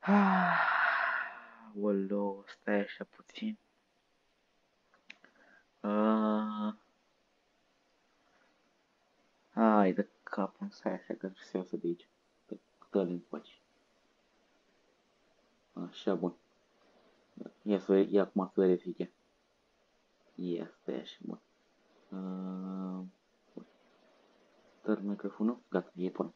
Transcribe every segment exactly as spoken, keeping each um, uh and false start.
Oleu, stai așa puțin. Uh... Ai de capul, stai așa că trebuie să iau de aici. Dă-l încoace. Așa, bun. Ia, să, ia acum să verifice. Ia, stai așa, bun. Uh... Dă microfonul. Gata, e pornit.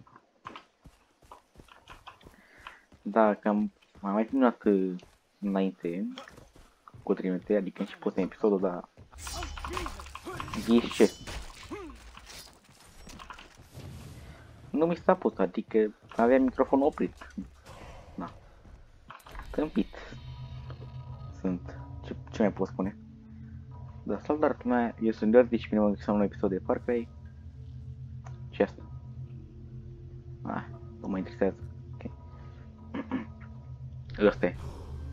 Da, că am mai mai filmat înainte cu trimite, adică și pus în episodul, dar ghiși ce? Nu mi s-a pus, adică avea microfonul oprit. Da. Tâmpit. Sunt. Ce, ce mai pot spune? Da, salutare lumea, eu sunt Derdi și bine mă găsesc la un episod de Far Cry. Ce asta? Ah, nu mă interesează. Ok. Ăsta e.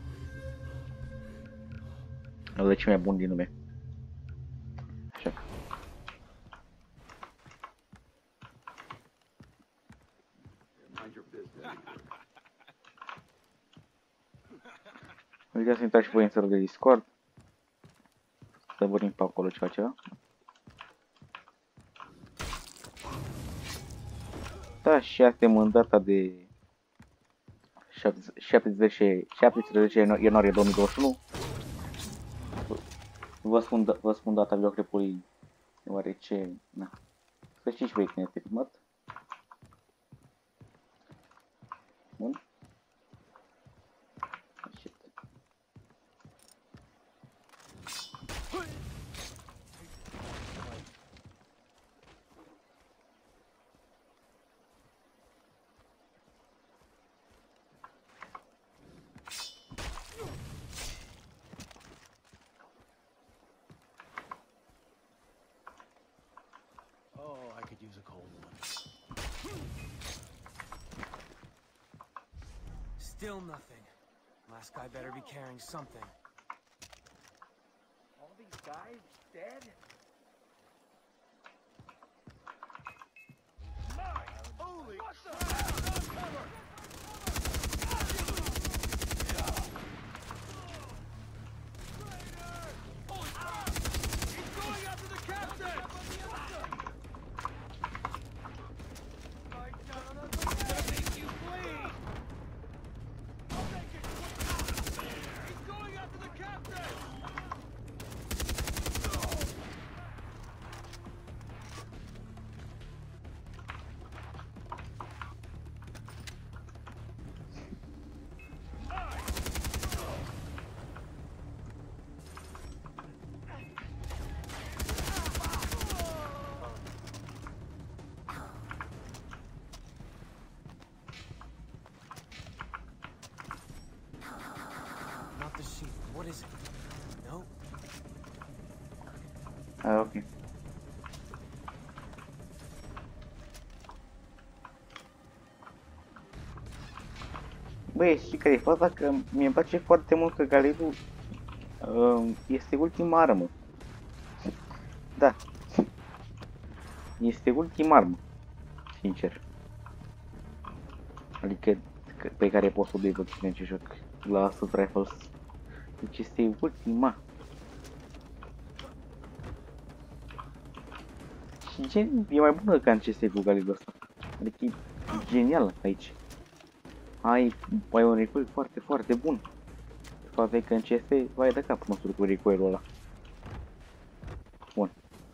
Ăla e cel mai bun din lume. Așa. Uitați să intrați și voi în serverul de Discord. Să vorbim pe acolo ceva ceva. Da, și suntem în data de șaptesprezece ianuarie două mii douăzeci și unu. Vă spun, vă spun data videoclipului, deoarece, na, să știți și voi când este filmat. Bun. Still nothing. Last guy better be carrying something. All these guys dead? Nice! Holy what the hell? He's going after the captain! My God, I'm gonna make you bleed! I'll make it quick! He's going after the captain! Not the sheep. What is it? No. Ah, ok. Băi, și care e faza că mi-e place foarte mult că Galilul uh, este ultima armă. Da. Este ultima armă. Sincer. Adică pe care poți să o deblochezi în ce joc. La Assault Rifles. Deci este ultima. Și gen, e mai bună ca în C S cu Galilul ăsta. Adică e genial aici. Ai, ai un recoil foarte, foarte bun. Faza e că în C S vai de cap măsură cu recoilul ăla. Bun.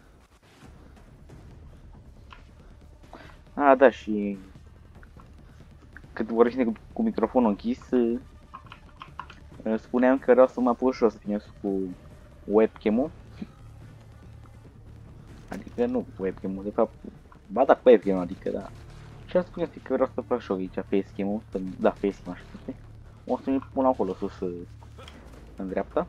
A, da, și cât vorbește cu, cu microfonul închis, spuneam că vreau să mă apuc și o să filmez cu webcam-ul. Adică nu cu webcam-ul, de fapt, ba da, cu webcam-ul, adică da. Și am spus că vreau să fac și eu aici facecam-ul, da, facecam așa, știi? O să-mi pun acolo sus, în dreapta.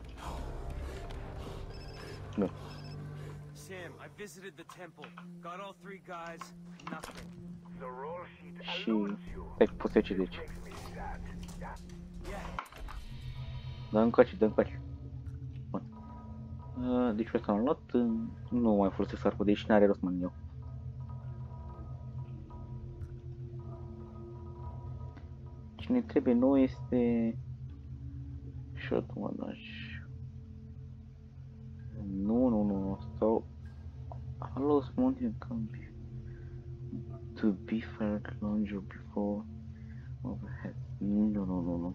Nu. Sam, I visited the temple. Got all three guys. Nothing. Și stai că poți să ce deci. Yeah. Dă încoace, dă încoace. Bun. Deci pe ăsta l-am luat, nu mai folosesc arcul, deci n-are rost mai eu. Ce ne trebuie nou este shotgun. Nu, nu, nu, nu, stau. Hello, mountain can be to be fair launcher before overhead. Nu, nu, nu, nu.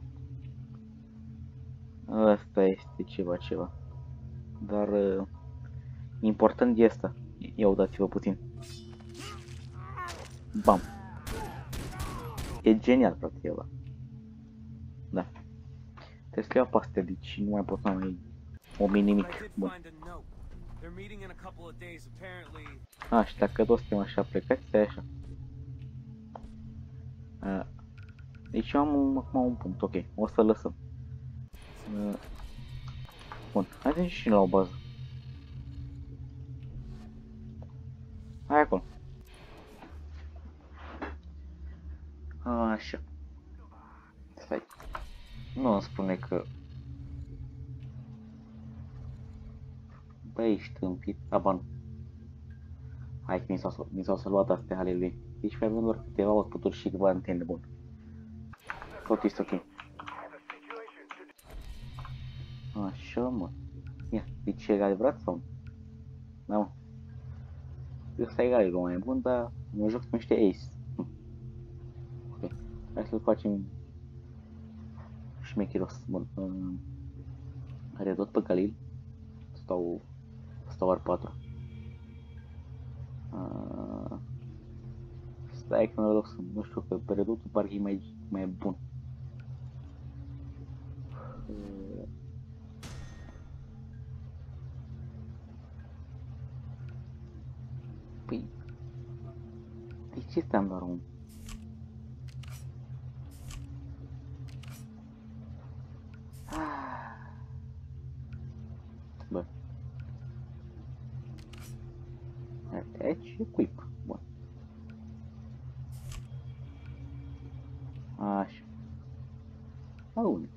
Asta este ceva, ceva. Dar uh, important e asta. Ia uitați-vă puțin. Bam. E genial, frate, ăla. Da. Trebuie să iau pastele și nu mai pot să mai omi nimic. Bun. A, și dacă toți suntem așa plecați, stai așa. A, deci eu am acum un punct, ok. O să lăsăm. A, bun, hai să și la o bază. Hai acolo. Așa. Stai. Nu îmi spune că... Băi, ești tâmpit, aban. Hai că mi s-au salvat astea ale lui. Deci avem doar câteva output-uri și câteva antene, bun. Tot este ok. Așa, mă. Ia, deci e adevărat sau nu? Da, mă. Ăsta e egal, e mai bun, dar mă joc cu niște ace. Hm. Ok. Hai să-l facem șmecheros. Bun. Um, are tot pe Galil. Stau... Stau R patru. Uh, stai că mă rog să... Nu știu, că pe redutul parcă e mai, mai bun. Uh, păi... De ce stai doar un... Bă. Aici equip. Bun. Așa. Aune.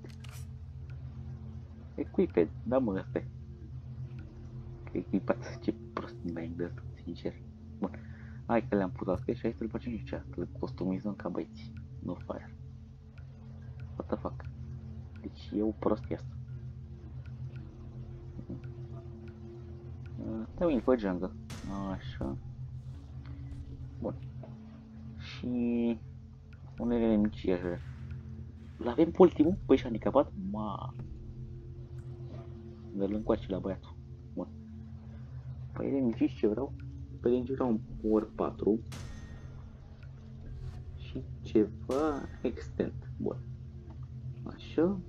Equiped. Da, mă, ăsta e. Că echipat. Ce prost mi-ai de asta, sincer. Bun. Hai că le-am pus astea și hai să-l facem și ce să-l customizăm ca băieți. Nu fire. What the fuck? Deci e o prostie asta. Te uit pe jungle. Așa. Bun. Și... unele mici așa. L-avem pe ultimul? Păi și handicapat? Ma. Dă-l încoace la băiatul. Bun. Păi de mici ce vreau? Păi de mici vreau un Power patru. Și ceva extent. Bun. Așa.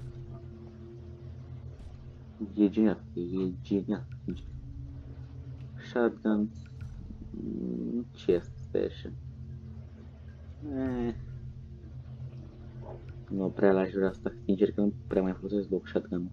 E genial. E genial. Shotgun. Ce este așa? Eh. Nu prea la jura asta, sincer că nu prea mai folosesc loc shotgun.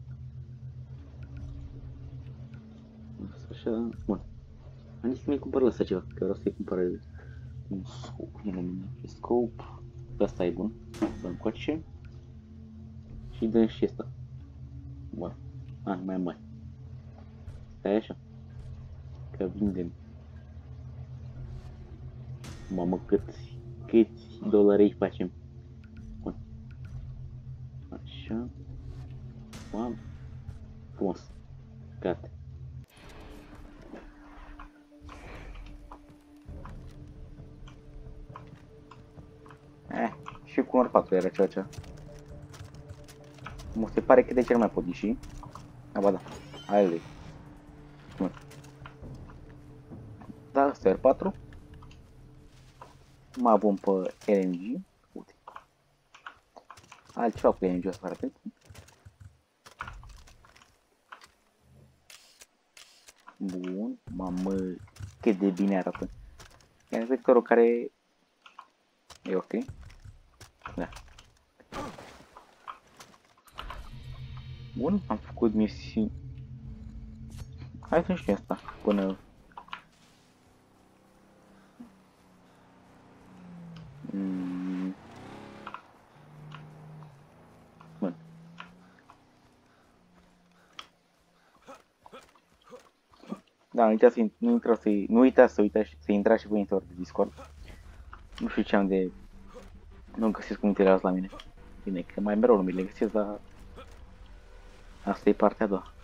Așa, bun. Am zis să mi cumpăr ăsta ceva, că vreau să-i cumpăr un scope, nu numai scope. Ăsta e bun, dă încoace. Și dăm și ăsta. Bun. Ah, mai mai. Stai așa. Că vindem. Mamă, câți, câți dolari facem. Bun. Așa. Bam. Frumos. Gata. Eh, și cu R patru era ceea ce. Mă se pare că de ce nu mai pot ieși. A, ba da. Hai lui. Bun. Da, asta e R patru. Mai bun pe L M G. Uite. Altceva cu L M G-ul ăsta, arată. Bun. Mamă, cât de bine arată. E vectorul care e ok. Da. Bun, am făcut misiuni. Hai să știu asta până... Mm. Bun. Da, nu uitați să nu intra să nu uitați să uitați să intrați și voi în serverul de Discord. Nu știu ce am de Nu găsesc cuvintele azi la mine. Bine, că mai mereu nu mi le găsesc, dar asta e partea a doua.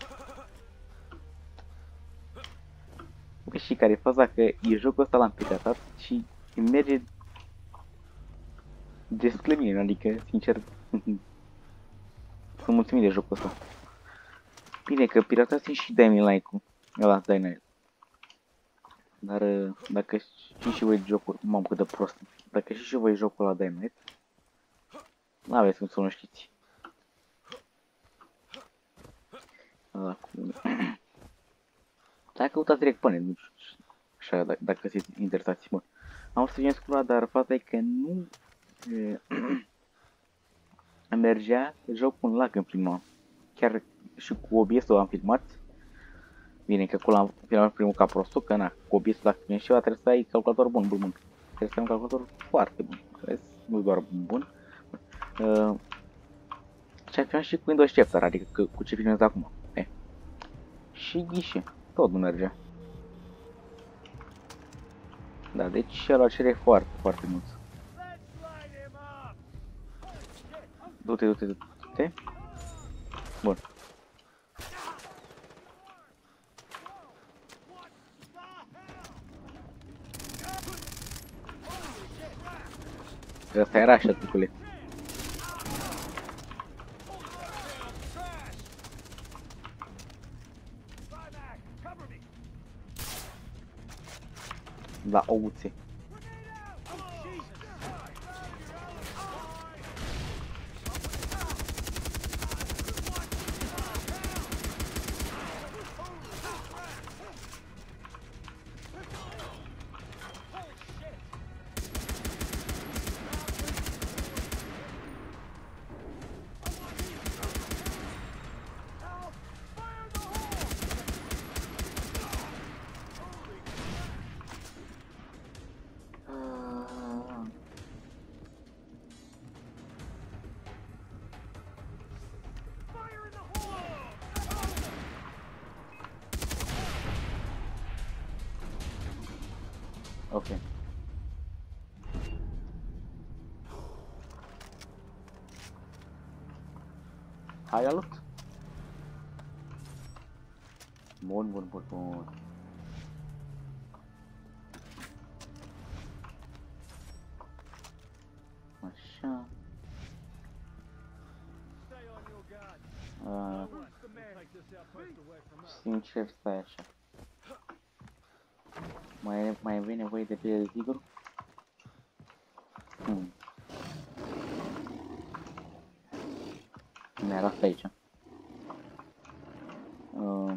Bă, și care e faza că e jocul ăsta l-am piratat și îmi merge destul de bine, adică, sincer, sunt mulțumit de jocul ăsta. Bine că piratați și Dying Light-ul, ăla, Dying Light. Dar dacă știi și voi jocul, m-am cât de prost, dacă știi și voi jocul la Dying Light, n-aveți cum să nu știți. Ăla cu... Dacă căutați direct pe net, nu știu, așa, dacă, dacă sunteți interesați, bă. Am să vin scula, dar faza e că nu e, mergea jocul în lag în filmam. Chiar și cu O B S-ul am filmat. Bine că acolo am filmat primul ca prostul, că na, cu O B S-ul dacă vine și trebuie să ai calculator bun, bun, bun. Trebuie să ai un calculator foarte bun, nu doar bun. Uh, și am filmat și cu Windows Chapter, adică că, cu ce filmez acum. E. Și ghișe, tot nu mergea. Da, deci ăla cere foarte, foarte mult. Du-te, du-te, du-te. Bun. Asta era așa, tucule. La ouțe. Ok. Hai la lupt. Bun, bun, bun, bun. Așa. Uh, sincer, stai așa. Mai, mai avem nevoie de piele de tigru? Hmm. Mi-a ras aici. Uh.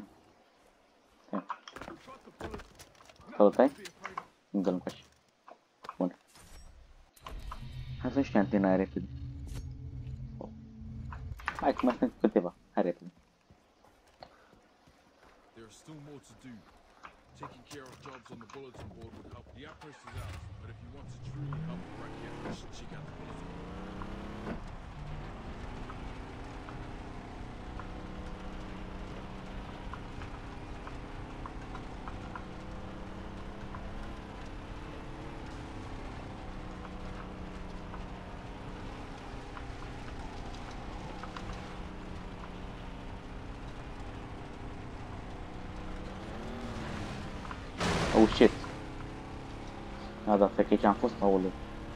Salutai? Încă nu cași. Bun. Hai să știu antena aia repede. Hai că mai sunt câteva. Hai repede. Taking care of jobs on the bulletin board would help the apprentices out, but if you want to truly help the Iraqi operation, check out the bulletin board. Oh shit. A, da, stai că aici am fost, aoleu.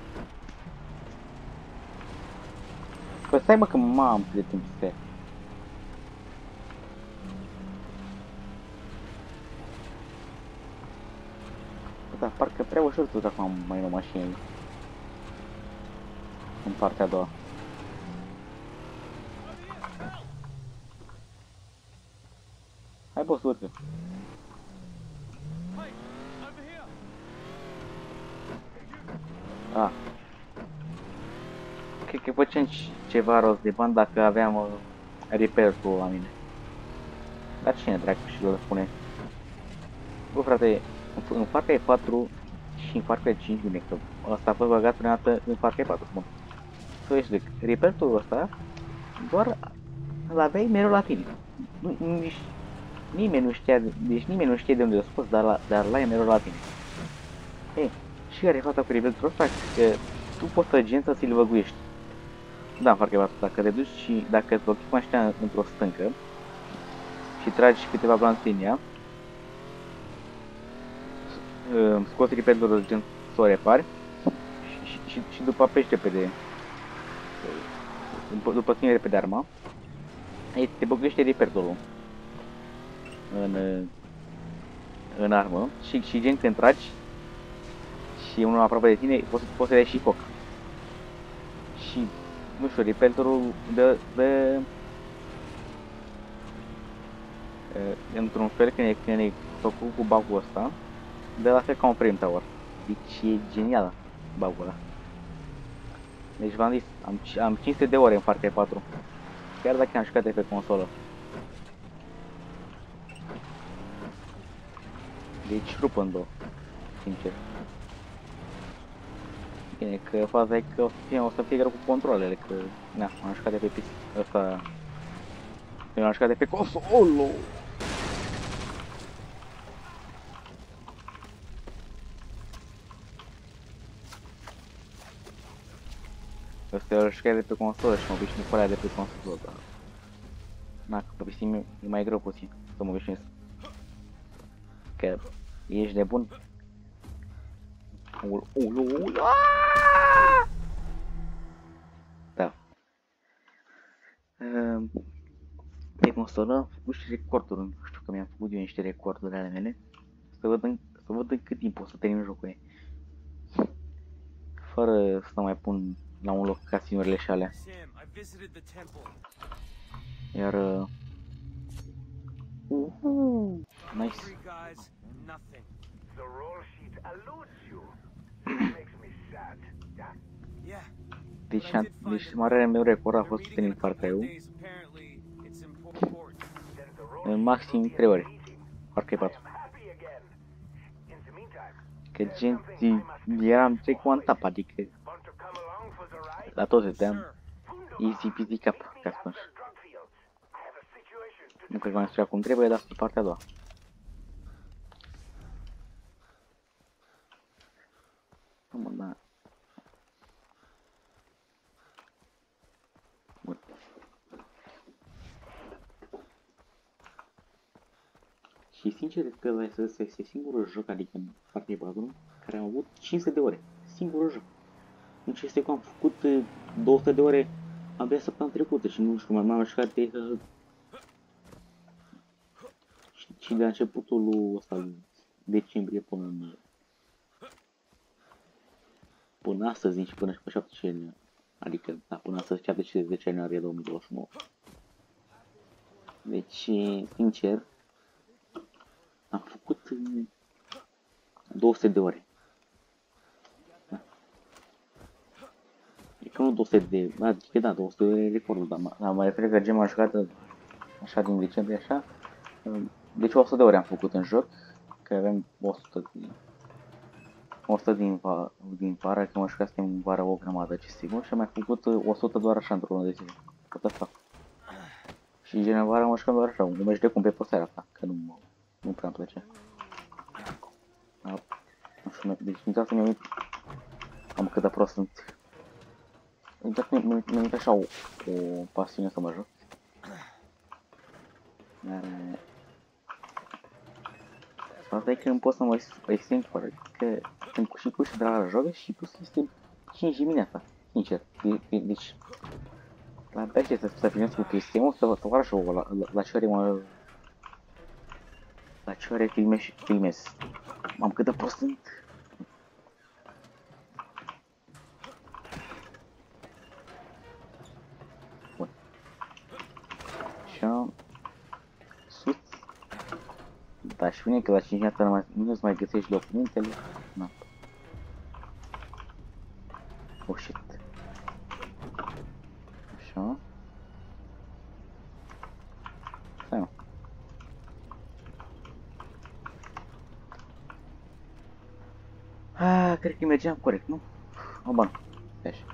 Păi stai mă că m-am de timp să stai. Da, parcă prea ușor tot acum mai e o mașină aici. În partea a doua. Hai boss, urcă. Ah. Cred că făceam ceva rost de bani dacă aveam uh, repair-ul la mine. Dar cine dracu și îl spune? Bă frate, în, în Far Cry patru și în Far Cry cinci, bine că ăsta a fost băgat prima dată în Far Cry patru, bun. Să explic, repair-ul ăsta doar îl aveai mereu la tine. Nici nimeni nu știa, deci nimeni nu știe de unde l-a scos, dar, la, dar l-ai mereu la tine. Ei, și care e fața cu repair-ul ăsta? Că tu poți să gen să ți-l văguiești. Da, foarte bine. Dacă te duci și dacă îți blochezi mașina într-o stâncă și tragi câteva blanți în ea, scoți repeterul gen să o repari și, și, și, și după apeși repede, după, după ține repede arma, te băguiește repeterul în, în armă și, și gen când tragi și unul aproape de tine, poți, poți să dai și foc. Și, nu știu, repeterul de, de într-un fel când e, când e făcut cu bug-ul ăsta, de la fel ca un frame tower. Deci e genial bug-ul ăla. Deci v-am zis, am, am cinci sute de ore în Far Cry patru. Chiar dacă am jucat de pe consolă. Deci rup în două, sincer. Bine, că faza e că o să fie, o să fie greu cu controlele, că na, am jucat de pe P C. Ăsta... Eu am jucat de pe consolă. Ăsta e o jucare de pe consolă și mă obișnuit cu alea de pe consolă, dar... Na, că pe P C e mai greu puțin să mă obișnuiesc. Că ești nebun? Ulu, ulu, ulu, da. Pe consolă am făcut și recorduri, nu știu că mi-am făcut eu niște recorduri ale mele. Să văd în, să văd în cât timp o să termin jocul ei. Fără să mai pun la un loc casinurile și alea. Iar... Uh, uh, nice. Deci, deci marele meu record a fost în Far Cry-ul în maxim trei ore. Far Cry patru. Că gen, eram trei cu one tap, adică la toți stăteam easy peasy cap, ca spun. Nu cred că m-am studiat cum trebuie, dar pe partea a doua. Mă, da. Bun. Și sincer că vai să este singurul joc, adică în Far Cry patru, care am avut cinci sute de ore. Singurul joc. Deci este că am făcut două sute de ore abia săptămâna trecută și nu știu, m-am jucat de... Și, și de la începutul lui ăsta, decembrie până în... Până astăzi și până și pe șaptesprezece ianuarie. Adică, da, până astăzi șaptesprezece ianuarie două mii douăzeci și nouă. Deci, sincer, am făcut două sute de ore. Da. E că nu două sute de... Adică da, două sute de recordul, dar mă, mă refer că gen m-am jucat așa din decembrie, așa. Deci o sută de ore am făcut în joc, că avem o sută de... o sută din, va, din vară, că mă jucasem în vară o grămadă, ce sigur, și am mai făcut o sută doar așa într-o lună de zile. Tot asta. Și gen în vară mă jucam doar așa, un meci de cum pe seara asta, că nu mă... Nu prea îmi place. Da. Nu știu, deci din asta mi-am uit... Am cât de prost sunt. Din asta mi-am uit așa o, o pasiune să mă joc. Dar... Asta e că nu pot să mă extind cu arăt, că sunt cu și cu și de la joc și plus este cinci dimineața, sincer. Deci... La abia ce să filmez cu Cristianul, să vă fac așa la, la, la ce ore mă... La ce ore filmez și filmez. Am cât de prost sunt. Bun. Așa. Sus. Da, și bine că la cinci dimineața nu-ți mai găsești documentele. Na. Oh shit. Așa. Stai mă. Ah, cred că mergeam corect, nu? O, bun. Stai așa.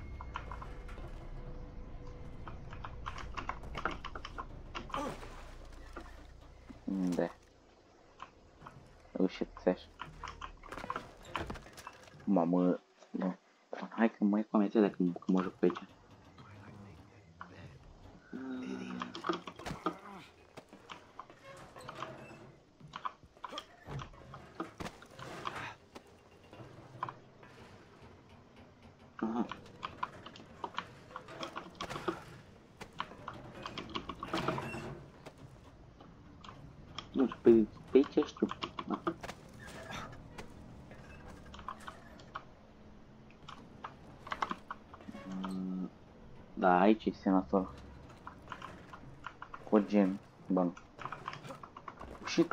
Da. Oh shit, stai așa. Mamă. Nu. Hai că mai comentez că, că mă joc pe aici. Aha. Nu știu, pe, pe aici știu. Da. Da, aici e senator. Cu gen. Bun. Și...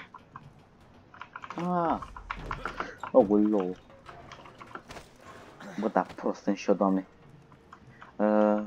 Ah! Aoleu! Bă, da, prost sunt și eu, doamne. Uh,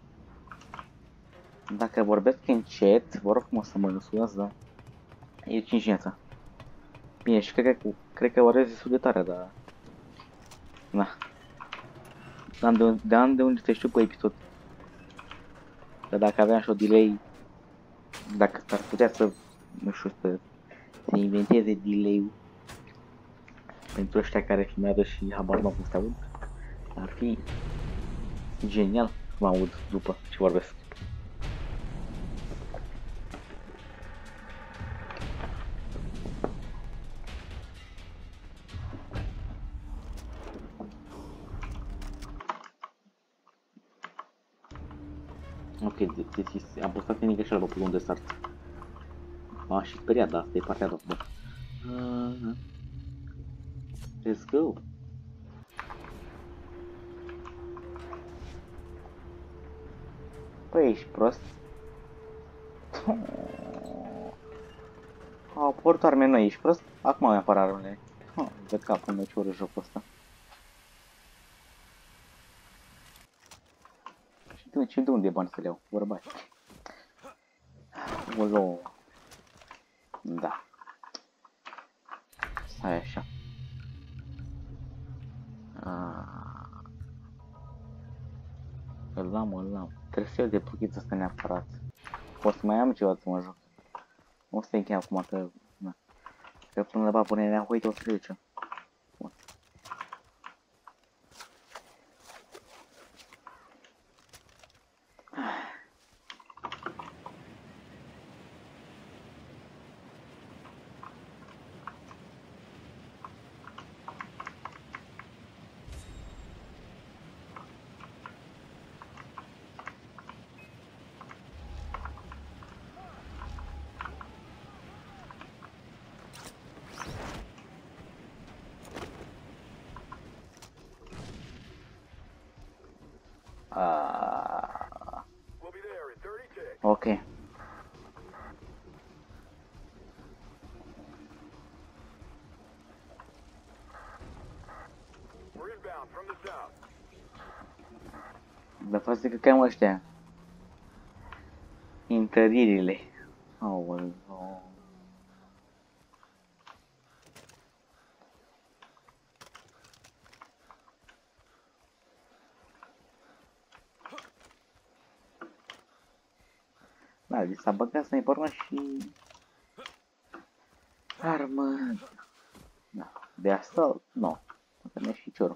dacă vorbesc încet, vă rog frumos să mă lăsați, da? E cinci dimineața. Bine, și cred că, cred că vorbesc destul de tare, dar... Na. De, de an de unde te știu pe episod. Dar dacă aveam și o delay... Dacă s-ar putea să... Nu știu, să... Se inventeze delay-ul. Pentru ăștia care filmează și habar n-au cum să aud. Ar fi... Genial să mă aud după ce vorbesc. Ok, deci am postat în greșeală pe unde start. M-am și speriat, dar asta e partea a doua. Uh, let's go! Păi ești prost? Au apărut arme noi, ești prost? Acum mai apar armele. Oh, de capul meu ce ură jocul ăsta. Și de unde e bani să le iau? Bărbați. Olo. Da. Stai așa. Îl am, îl am. Trebuie să iau de pluchiță asta neapărat. O să mai am ceva să mă joc. Nu o să te închei acum că... Na. Că până la babunerea hoite o să le duce. Ah. Ok. Dar față că cam ăștia. Intrăririle. Aoleu. Da, li s-a băgat sniperul și... Armă... Da, de asta, nu. Că mi-e și ciorul.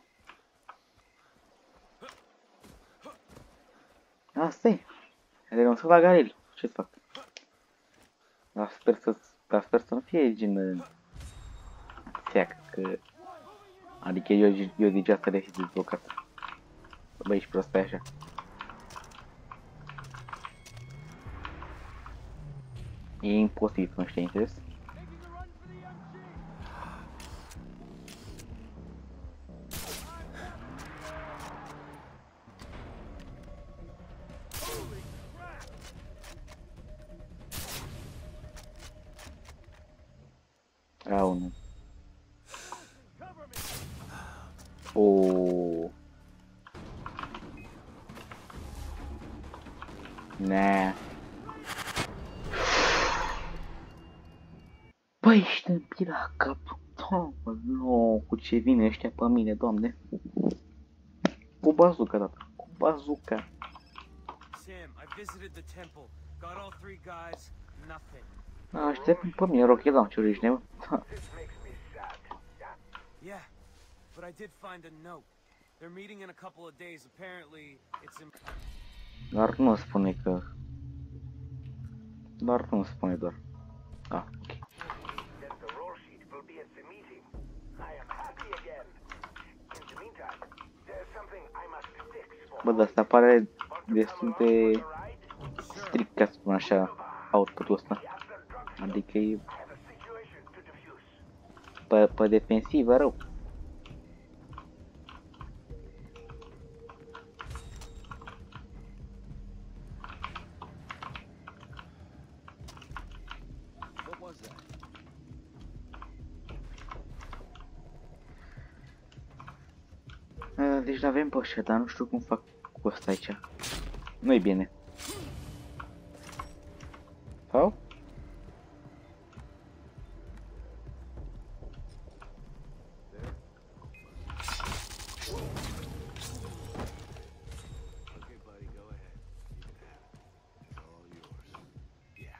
Asta e. Renunțăm la Garil. Ce-ți fac? Dar sper să... Dar sper să nu fie gen... Seac, că... Adică eu, eu deja asta le-ai fi dezblocat. Bă, ești prost pe așa. E imposibil să nu știi interes. Au, nu. Oh. Nah. Băi, ești împit la cap. No, cu ce vine ăștia pe mine, doamne. Cu bazuca, da. Cu bazuca. Sam, I visited the temple. Got all three guys. Nothing. Aștept pe mine, Rocky Launcher, ești nebun? Yeah, but I did find a note. They're meeting in a couple of days. Apparently, it's in. Doar nu spune că... Doar nu spune doar. Ah, ok. Then the roll sheet will be at the meeting. I am happy again. In the meantime, there's something I must fix for. Bă, dar asta pare Want to come destul along de for a ride? strict, ca să spun așa, output-ul ăsta. The Aslan drugstore. Adică e I have a situation to diffuse. pe, pe defensivă rău. What was that? Uh, Deci l-avem pe ăștia, dar nu știu cum fac cu ăsta aici. Nu-i bine. Sau? Okay, buddy, go ahead. You can have it. It's all yours. Yeah.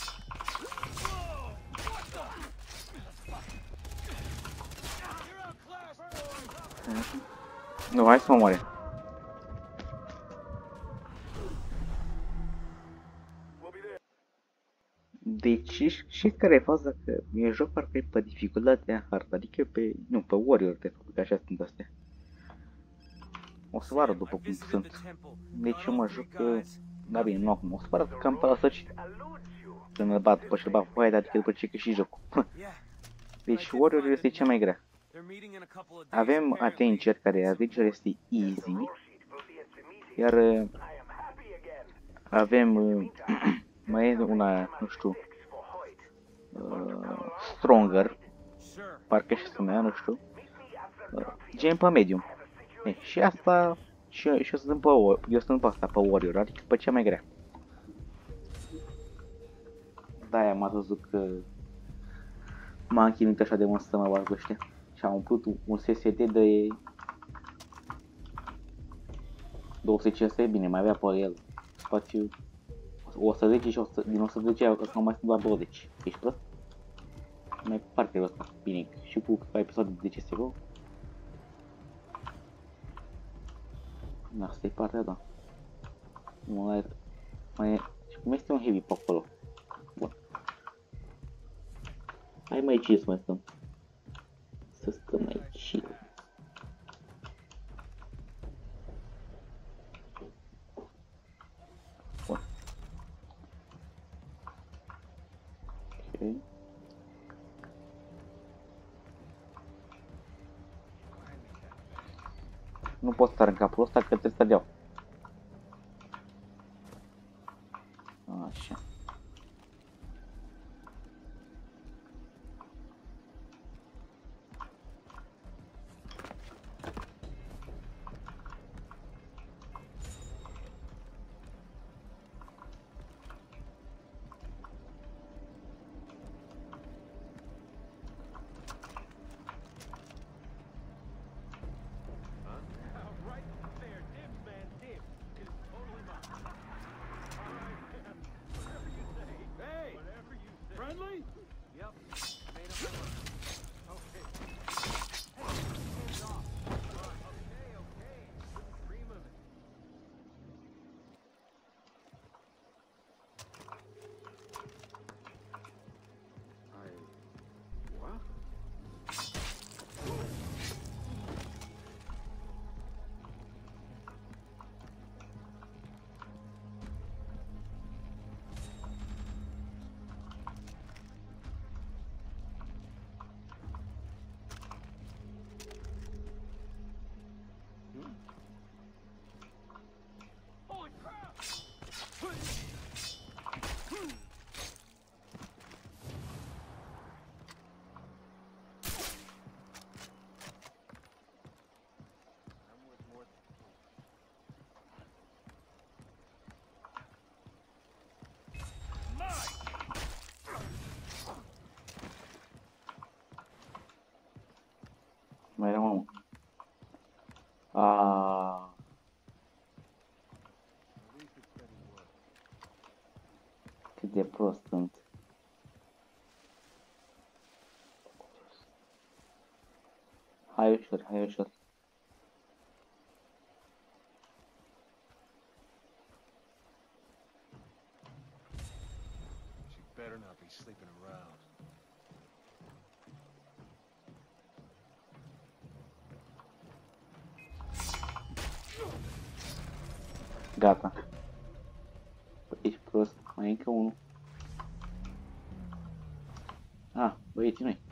You're outclassed, boys. Nu, hai să mă moare. We'll be there. Deci, și- și care e faza că e joc parcă e pe dificultatea hartă, adică pe, nu, pe Warrior, de fapt, că așa sunt astea. O să vă arăt Sam, după I cum visited sunt. the temple. Deci Got eu all mă three joc, uh, guys. da bine, nu acum, o să vă arăt cam pe la sfârșit, Eludes you. când îl bat pe și bat foaia, dar adică după ce câștigi jocul. Yeah. Deci Warrior este cea mai grea. They're meeting in a couple of days. Avem apparently. Avenger, care Avenger este easy, Roll sheet will be at the meeting. iar uh, I am happy again. avem, uh, mai e una, nu știu, Fix for Hoyt. uh, Stronger, Sure. parcă și se numea, nu știu, Meet me at the uh, gen pe medium. E, și asta, și, eu- și eu sunt pe, o- eu sunt pe asta, pe Warrior, adică pe cea mai grea. De-aia m-a văzut că m-am chinuit așa de mult să mă bag ăștia. Și am umplut un- un S S D de două sute cincizeci, bine, mai avea pe el spațiu o sută zece și o sută, din o sută zece acum mai sunt doar douăzeci. Ești prost? Mai parte ăsta, bine, și cu câteva episoade de C S G O. Asta e partea, da. Mai, mai, și cum este un heavy pe acolo? Bun. Hai mai ce să mai stăm? Să stăm aici. Bun. Ok. Nu pot sta în capul ăsta că trebuie să deau. Așa. Right there, dibs, man, dibs. Is totally mine. All right, man. Whatever you say. Hey, whatever you say. Friendly? Yep. Made up my mind. Okay. Hey, hands off. All right. Okay, okay. Cream of it. I... What? Holy crap! I'm worth more than Mai era unul. Aaaa. Cât de prost sunt. Hai ușor, hai ușor. better not be sleeping around. Gata. Ești prost. Mai e încă unul. Ah, băieții noi.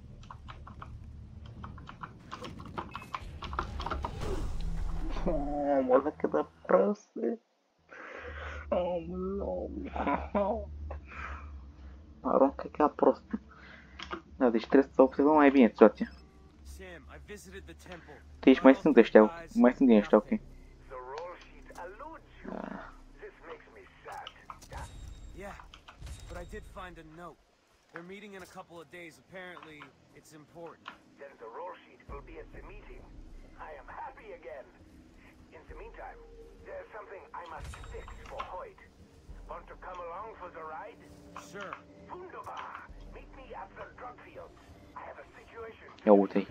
Oh, mă, cât de prost e. Oh, no. Aruncă ca prost. Da, deci trebuie să observăm mai bine situația. Deci mai sunt ăștia, mai sunt din ăștia, ok. Yeah, but I did find a note. They're meeting in a couple of days. Apparently, it's important. Then the roll sheet will be at the meeting. I am happy again. In the meantime, there's something I must fix for Hoyt. Want to come along for the ride? Sure. Wunderbar. Meet me at the drug fields. I have a situation. Ia uite-i.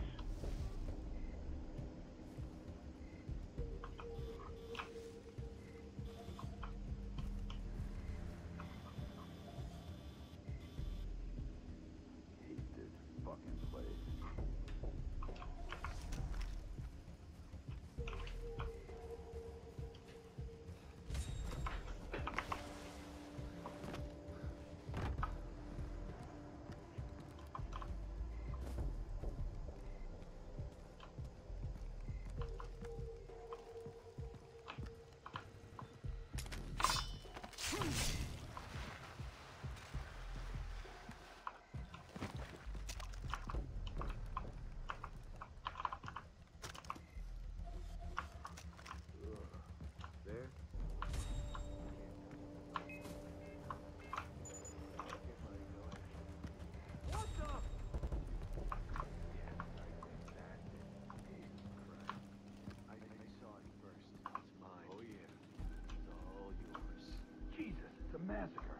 Massacre.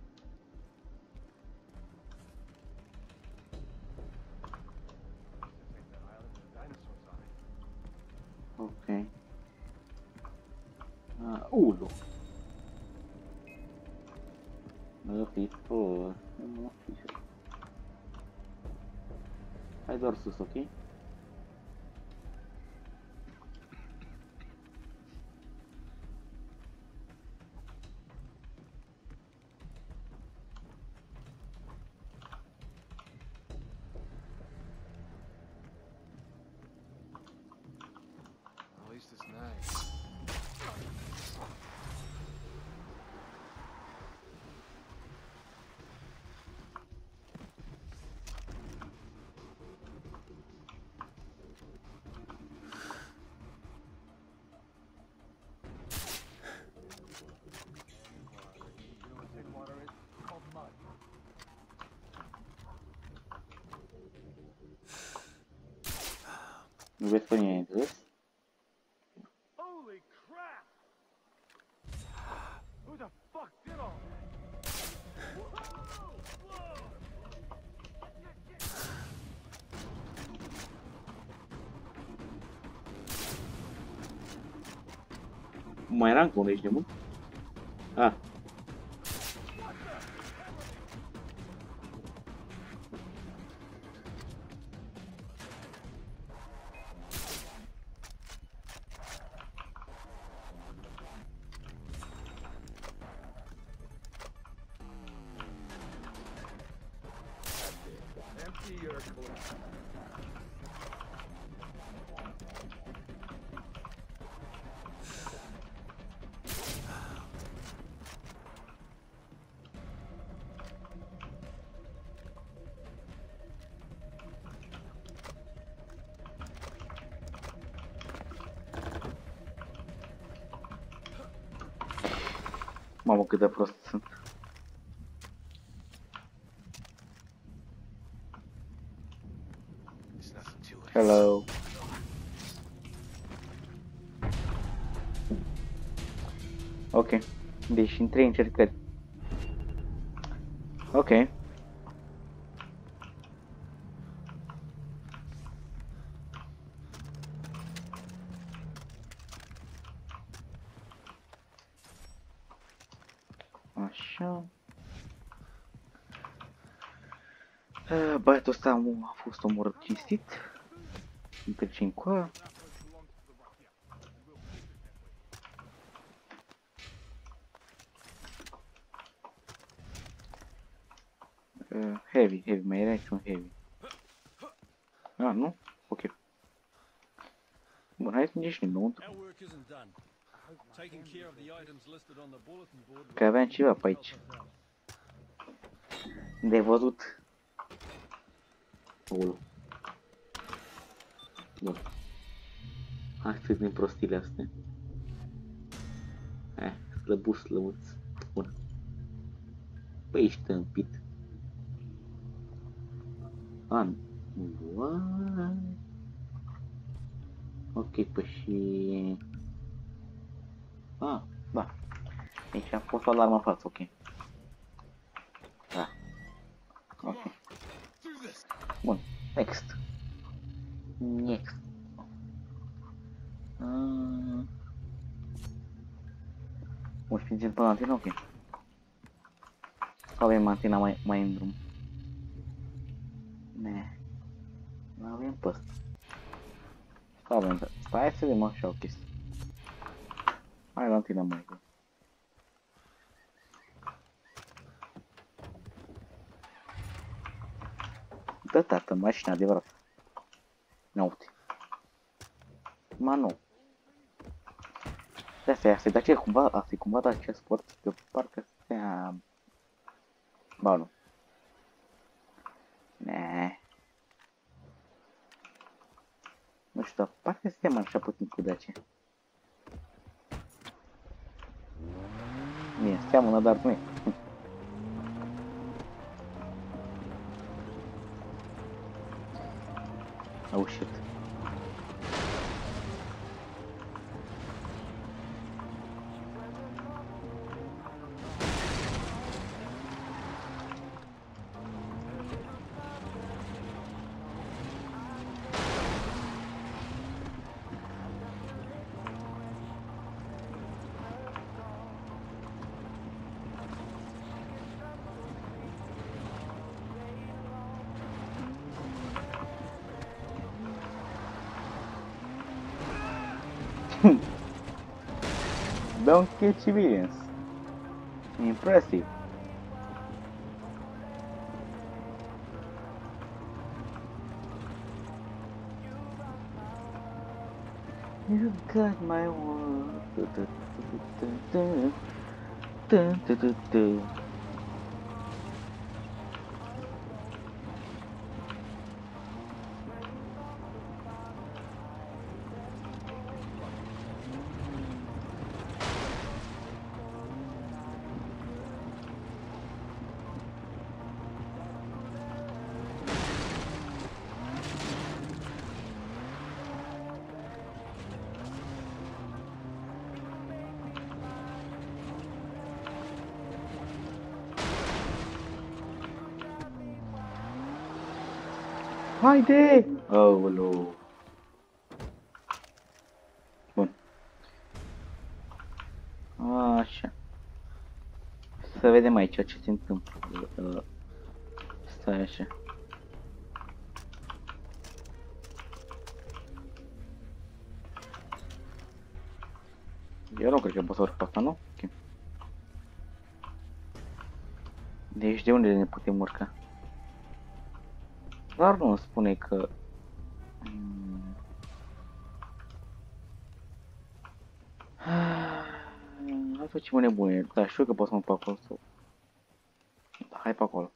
Ok. Ah, ulo. Mă fi tot. Nu fi ce. Hai doar sus, ok? Nu vezi pe nimeni, înțeles? Holy crap! Who the fuck did all that? Whoa! Whoa! Mai era încă unul, ești nebun? Ah. Empty your clip. Mamă, cât de prost sunt. Hello. Ok. Deci în trei încercări. Ok. Așa. Uh, băiatul ăsta a fost omorât cinstit. Îmi trece încoa. Uh, heavy, heavy, mai era aici un heavy. Ah, nu? Ok. Bun, hai să mergem și înăuntru. Că aveam ceva pe aici. De văzut. Ulu. Bun. Astea din prostile astea. Eh, slăbuț, slăbuț. Bun. Păi ești tâmpit. Ah, what? Ok, păi și... Ah, da. Aici a fost o alarmă în față, ok. Da. Ok. Bun, next. Next. Uh... O șpingem până la antena, ok. Sau avem antena mai, mai în drum? Ne. Nu avem pe ăsta. Sau avem, stai să vedem așa o chestie. Hai la antena mai greu. Da, tată, mașina adevărat. Nu, uite. Ma nu. De asta, asta, dar ce cumva, asta e cumva de acest sport, că parcă stea... Ba, nu. Ne. Nu știu, dar parcă seamănă așa puțin cu de aceea. Bine, seamănă, dar nu e. Oh shit. Don't catch evidence. Impressive. You got my word. Haide! Aoleu! Bun. Așa. Să vedem aici ce se întâmplă. Stai așa. Eu nu cred că pot să urc pe asta, nu? Ok. Deci de unde ne putem urca? Dar nu îmi spune că... Hai să facem o nebunie. Da, știu că pot să mă pe acolo sau... Da, hai pe acolo.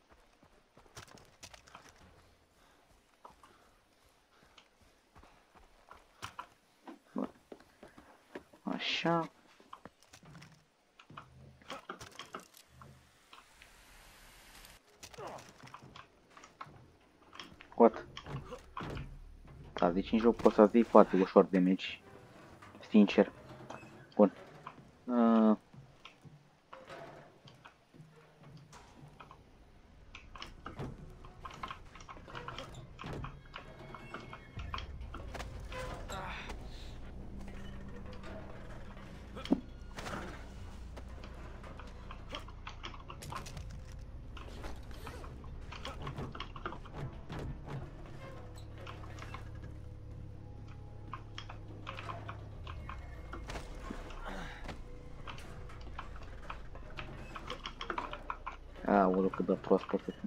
Bun. Așa. What? Da, deci în joc poți să zici foarte ușor de meci. Sincer. Bun. Uh... Aoleu, cât de prost pot să fiu.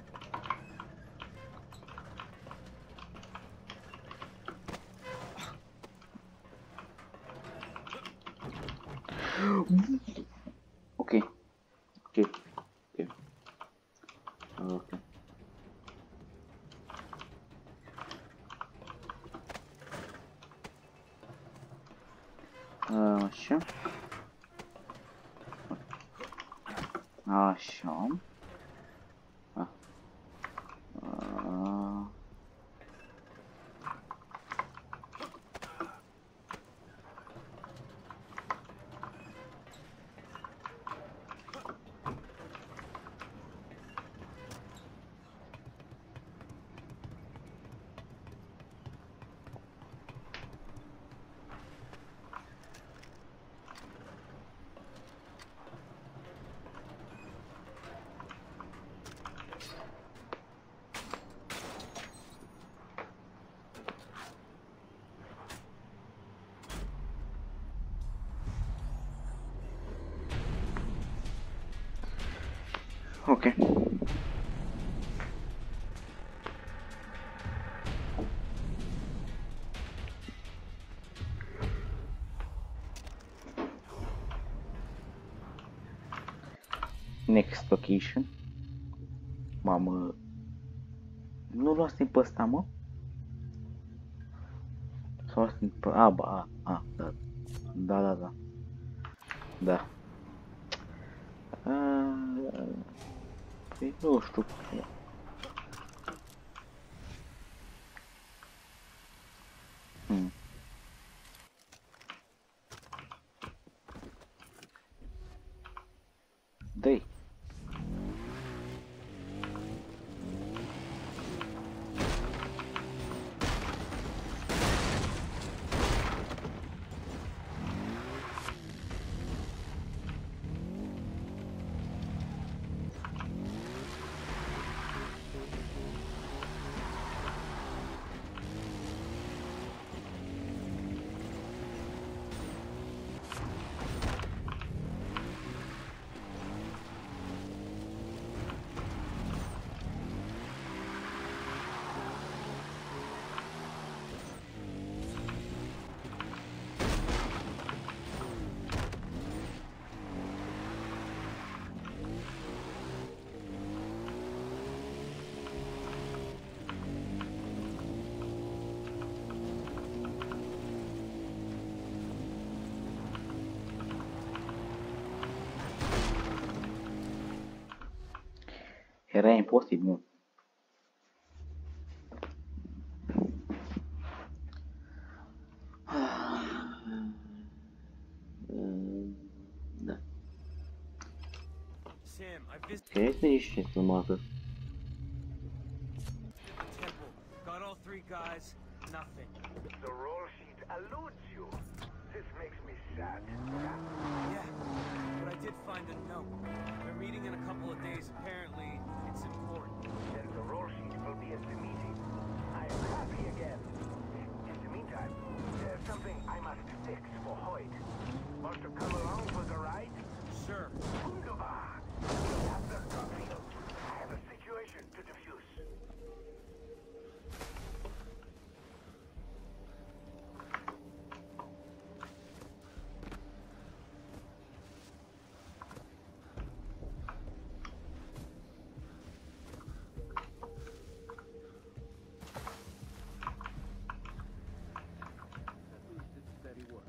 Ok. Ok. Ok. Ok. Așa. Așa. Ah. Ah. Ok. Next location. Mamă. Nu luați pe ăsta, mă? Sau luați pe... A, ba, a, a, da. Da, da, da. Da. A, păi nu știu. Hmm. Dă-i. Era imposibil. Da. Sam, I visited Ce este niște frumoasă? the temple. Got all three guys. Nothing. The roll sheet eludes you. This makes me sad. Yeah, but I did find a note. They're meeting in a couple of days. Apparently, it's important. Then the roll sheet will be at the meeting. I am happy again. In the meantime, there's something I must fix for Hoyt. Want to come along for the ride? Sure. Wunderbar. At the field. I have a situation to defuse. At least it's steady work.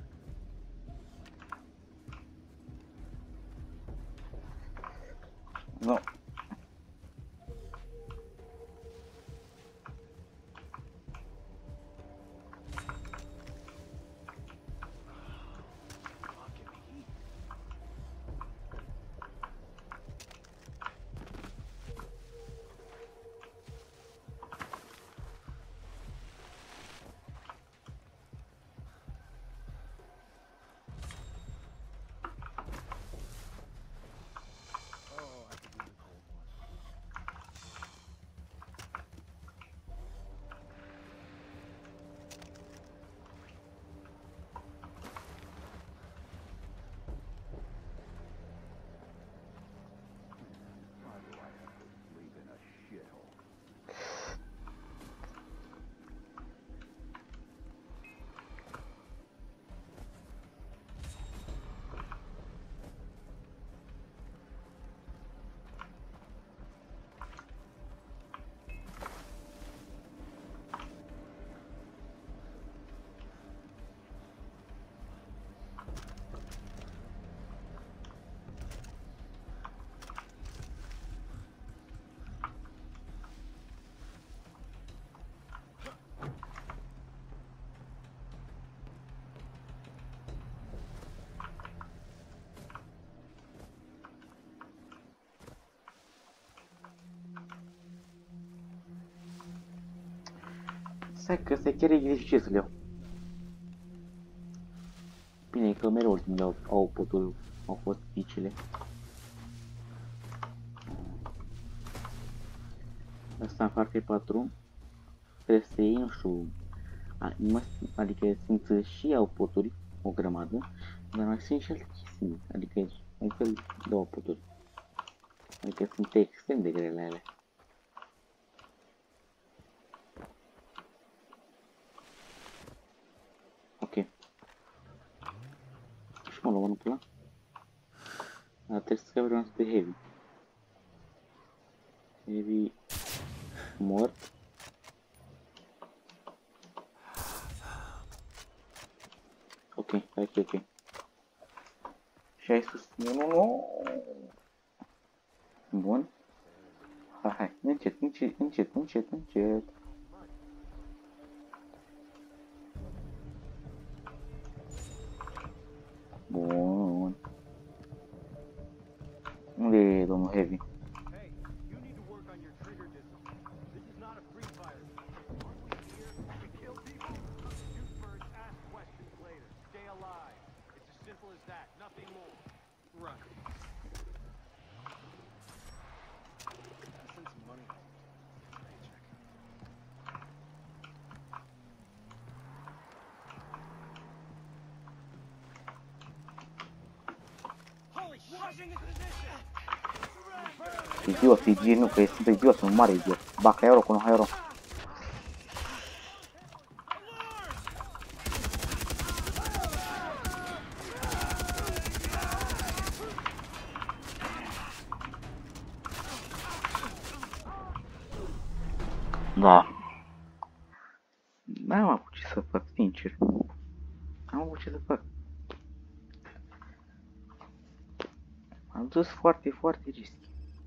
Nu. Oh, I could do this whole Stai că stai chiar e dificil să le iau. Bine că mereu ultimele au, au putul, au fost dificile. Asta în parte patru. Trebuie să iei, nu știu, adică sunt și au poturi, o grămadă, dar mai sunt și alte chestii, adică un fel două poturi. Adică sunt extrem de grele ele. Ok. Și mă luăm unul pe ăla. Dar trebuie să scapă de heavy. Heavy mort. Ok, hai că ok. Și ai sus. Nu, nu, nu. Bun. Hai, hai, încet, încet, încet, încet, încet. Bun. Unde e domnul Heavy? Hey, you need to work on your trigger discipline. This is not a free fire. Aren't we here to kill people? Shoot first, ask questions later. Stay alive. It's as simple as that, nothing more. Run. Send some money. Paycheck. Holy shit! Idiot, idiot, nu, că sunt idiot, sunt mare idiot. Bacă euro cu euro. Da. N-am avut ce să fac, sincer. N-am avut ce să fac. Am dus foarte, foarte risky.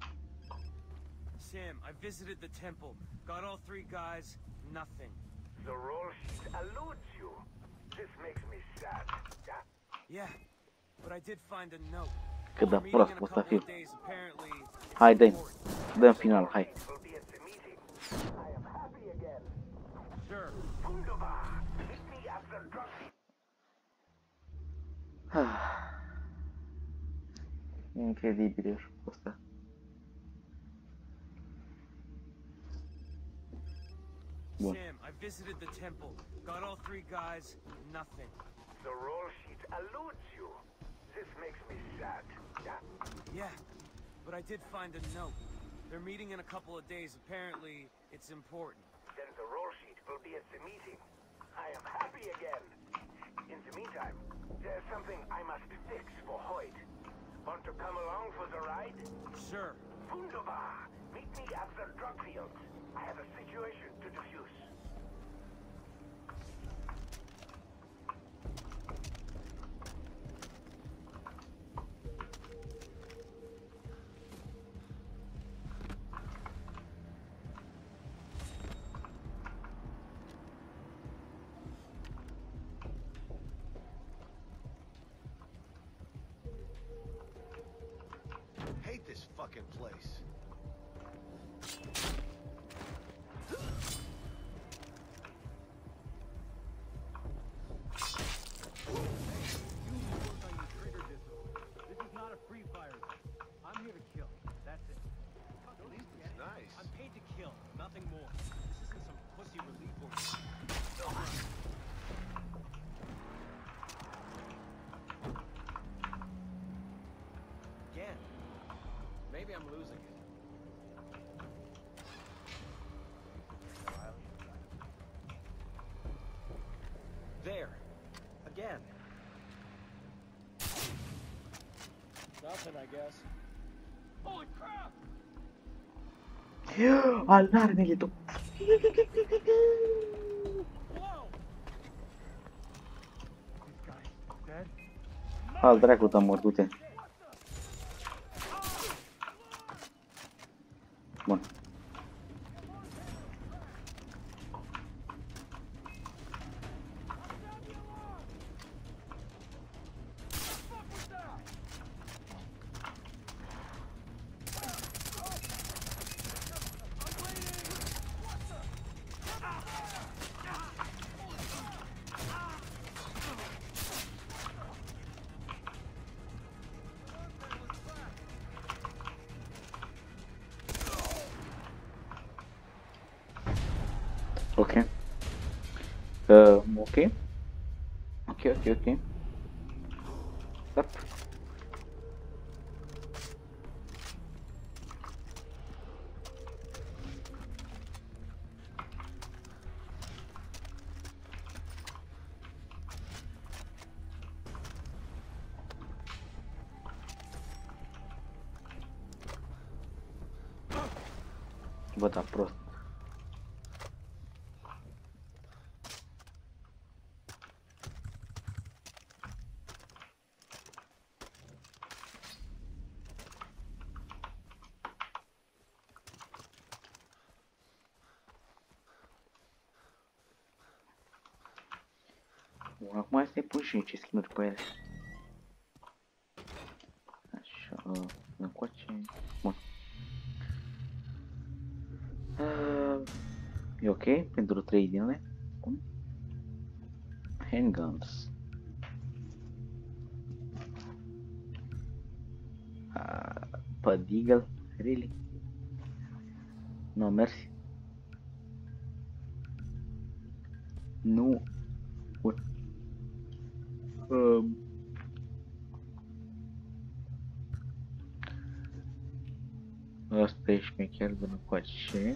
Sam, I visited the temple. Got all three guys. Nothing. The roll sheet alludes you. This makes me sad. Yeah? Yeah, but I did find a note. Cât de Meeting prost in a poți să couple fiu. of days, apparently. it's Hai, dă-i. important. Dă-mi final, hai. Will be at the meeting. I am happy again. Sure. Wunderbar. Meet me at the drug. Incredibil jocul ăsta. Bun. Sam, I visited the temple. Got all three guys. Nothing. The roll sheet alludes you. This makes me sad. Yeah? Yeah, but I did find a note. They're meeting in a couple of days. Apparently, it's important. Then the roll sheet will be at the meeting. I am happy again. In the meantime, there's something I must fix for Hoyt. Want to come along for the ride? Sure. Wunderbar. Meet me at the drug field. I have a situation to defuse. Hate this fucking place. I'm here to kill. That's it. Nice. I'm paid to kill, nothing more. This isn't some pussy relief order. Again. Maybe I'm losing it. There. Again. Nothing, I guess. Holy crap! Alarmele tot. Whoa! This guy's dead. Al dracu te-am mort, du-te. Bun. Ok. Uh, ok. Ok, ok, ok. Stop. Bă, da, prost. Bun, acum să-i pun și niște skin-uri pe ele. Așa, uh, încoace. Bun. Uh, e ok pentru trei din ele. Bun. Handguns. Uh, pe Deagle? Really? No, mersi. Nu. Bun. Um. Asta e șmecher de încoace.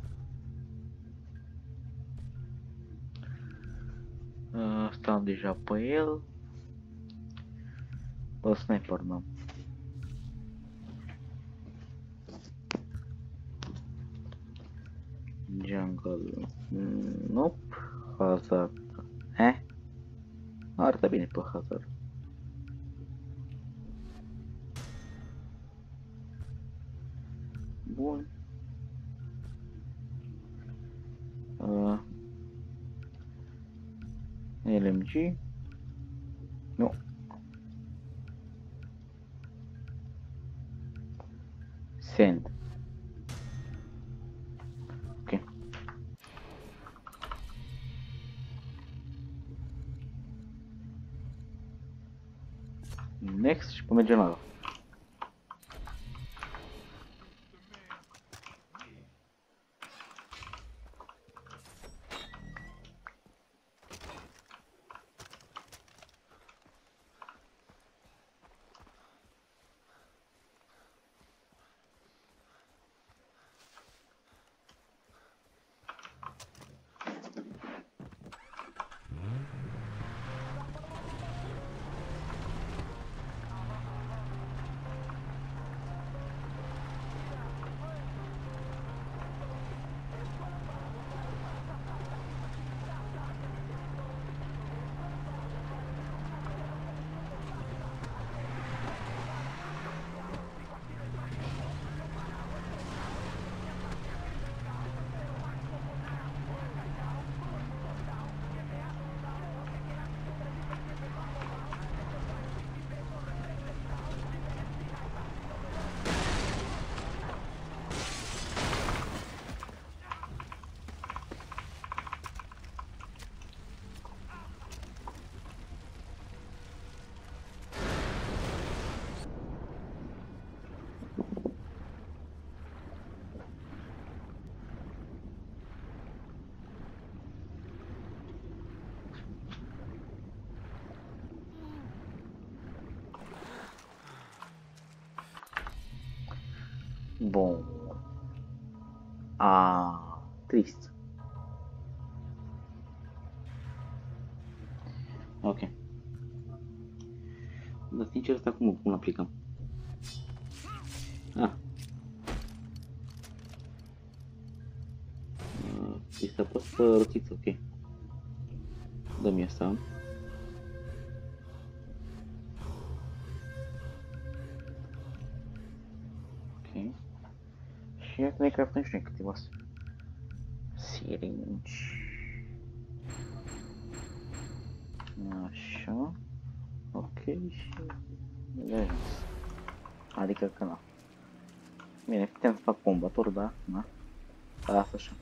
Asta am deja pe el. O sniper n-am. Jungle. Nope. Hazard. Eh? Arată bine pe Hazard. Bun. Uh. L M G. Nu. Send. Ok. Next și pe mergem la ăla. Bom. Ah, triste. Ok. Dar sincer, asta cum, cum aplicăm? Ah. Deci să apăs pe rotiță, ok. Dă-mi asta. Ok. Și ia să ne craftăm și noi câteva siringi. Așa. Ok și... Adică că na. Bine, putem să fac combator, da? Na. Asta așa.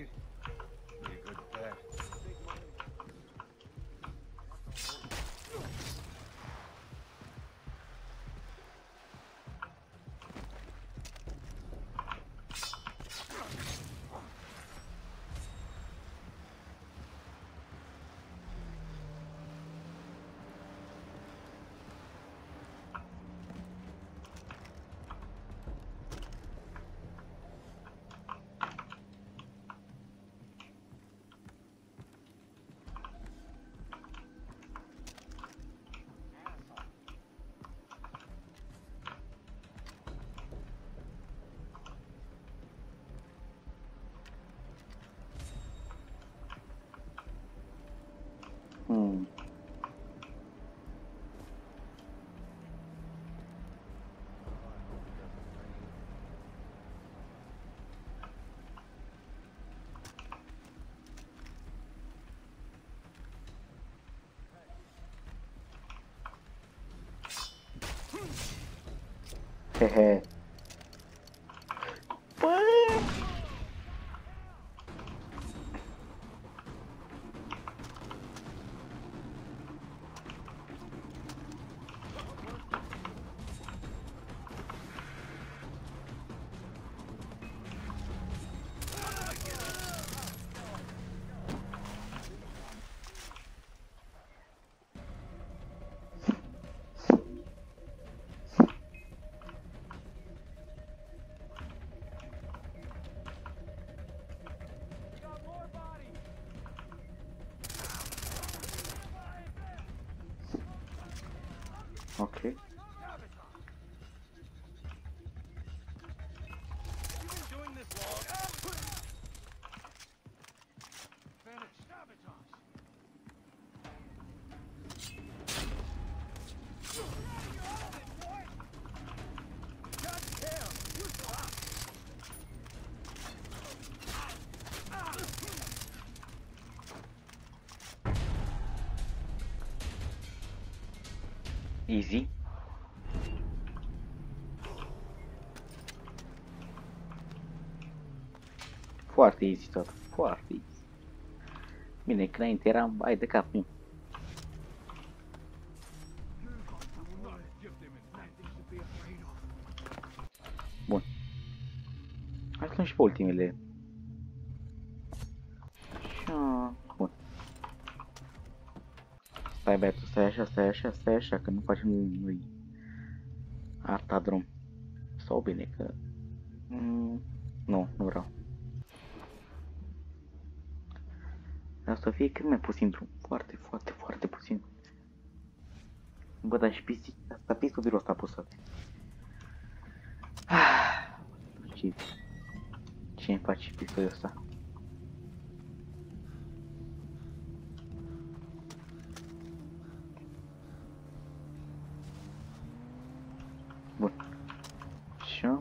Steve. Be a good bet. Hmm. Hehe. Okay. Doing this long. Finish. Sabotage. Easy. Foarte easy tot. Foarte easy. Bine, că înainte eram, hai de cap, nu. Bun. Hai să luăm și pe ultimele. Așa, bun. Stai, băiatul, stai așa, stai așa, stai așa, că nu facem noi arta drum. Sau bine, că... Mm, nu, nu vreau. Dar să fie cât mai puțin drum. Foarte, foarte, foarte puțin. Bă, dar și pisic, asta pistolul ăsta apăsat. Ce... Ce-mi face pistolul ăsta? Bun. Așa.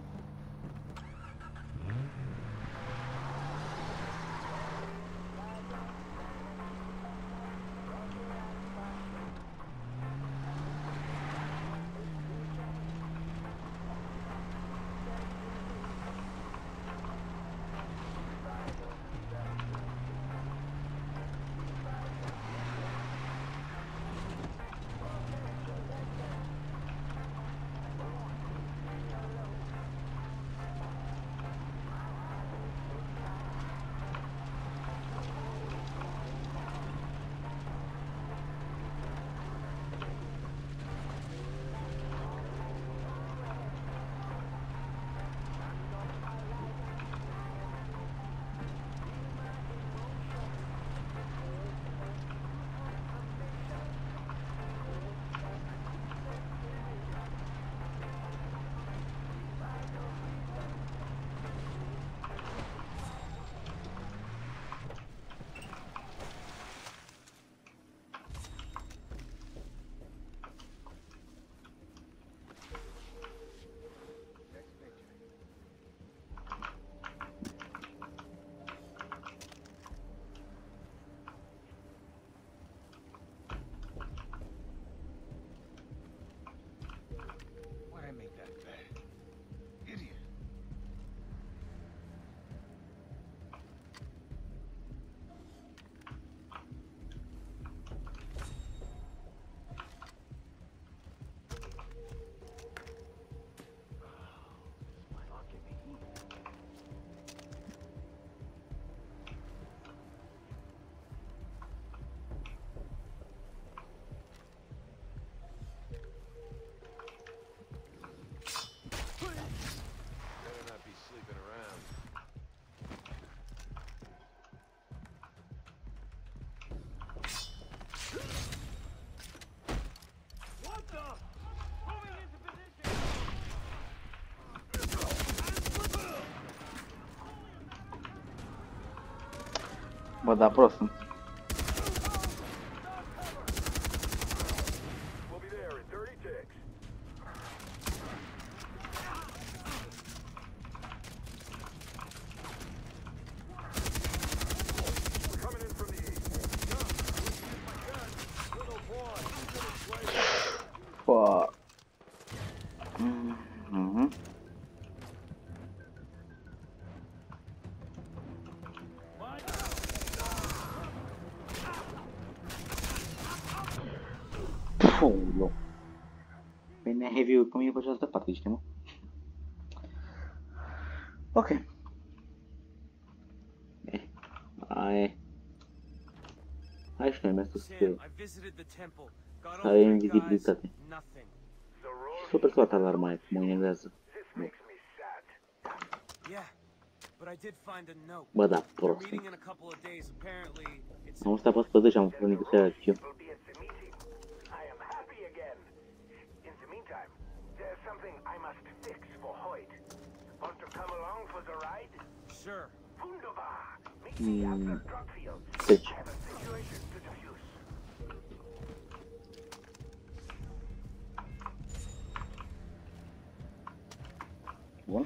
Bă, da, prost sunt. We'll be there in thirty ticks. We're coming in from the east. Little boy, Fuck. Mhm. Polo. Bine, heavy-ul cum e pe această parte, știi, mă? Ok. Eh, hai. Hai și noi, mi-a spus că Sam, I visited the temple. Got all are three guys. invizibilitate. Nothing. Super toată alarma aia, cum mă enervează. This makes me sad. Yeah, but I did find a note. Bă, da, They're prost. meeting in a couple of days. Apparently, it's Am stat pe spăză și am făcut niște reacții. Will be at the meeting. I am happy again. In the meantime, there's something I must fix for Hoyt. Want to come along for the ride? sure. Wunderbar. Meet me after drug fields. Deci, I have a situation to diffuse. bun.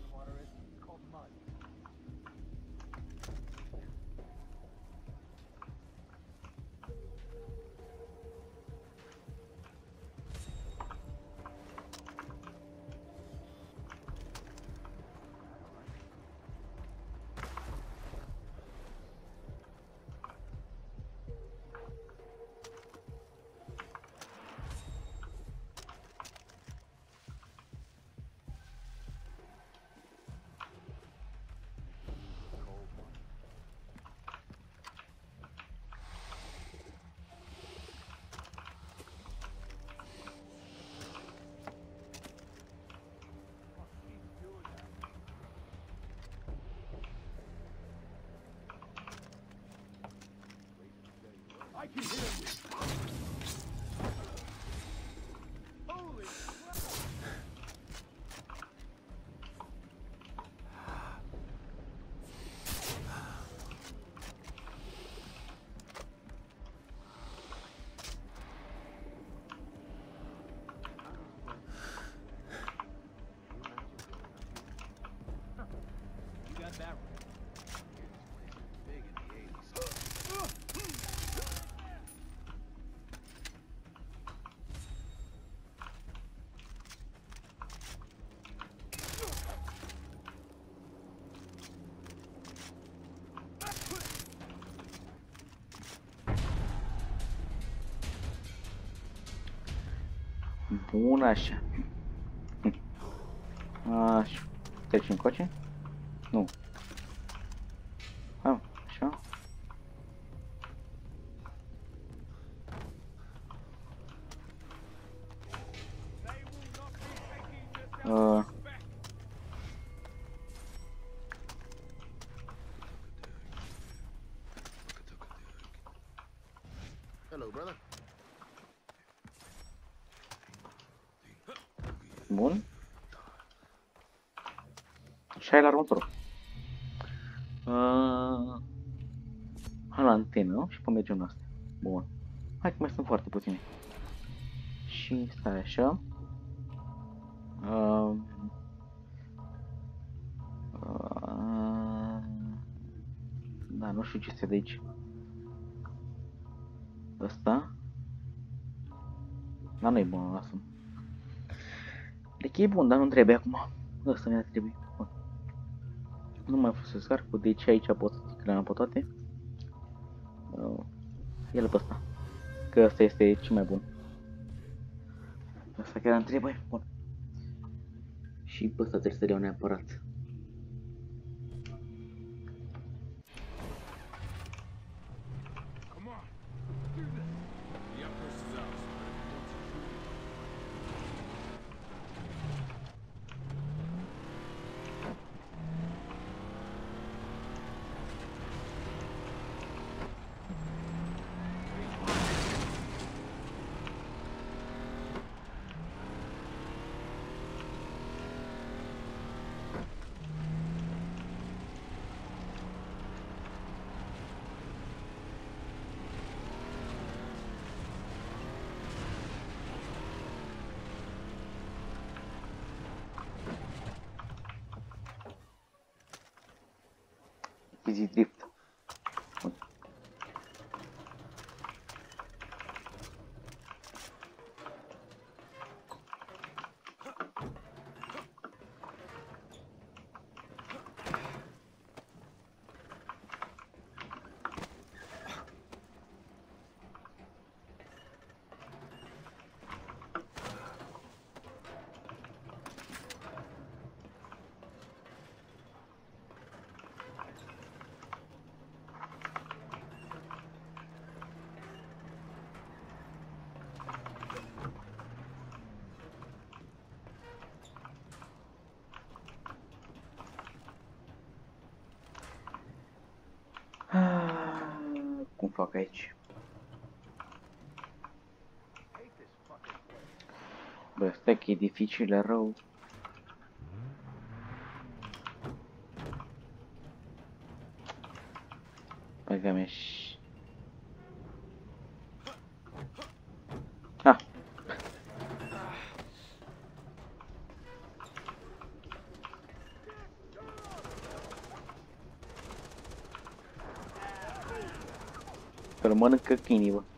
I can hear you. Holy You got that right. Big in the eighties. Bun, așa. Așa. Treci încoace? Nu. Hai, așa. Uh. Hello, brother. Bun. Și hai la următorul. Uh, hai la antenă, nu? Și pe mergem la astea. Bun. Hai că mai sunt foarte puține. Și stai așa. Uh, uh, da, nu știu ce este de aici. Ăsta. Dar nu-i bun, lasă-mă. Deci e bun, dar nu trebuie acum. Ăsta mi-a trebuit. Bun. Nu mai folosesc arcul, deci aici pot să ticlăm pe toate. Uh, El pe ăsta. Că ăsta este cel mai bun. Asta chiar îmi trebuie. Bun. Și pe ăsta trebuie să iau neapărat. Come on. Do this. The outpost is ours, but if you want to truly Easy drift. Cum fac aici? Bă, stai că e dificil, e rău. Băga mea și... Ah! Că-l mănâncă câinii, bă.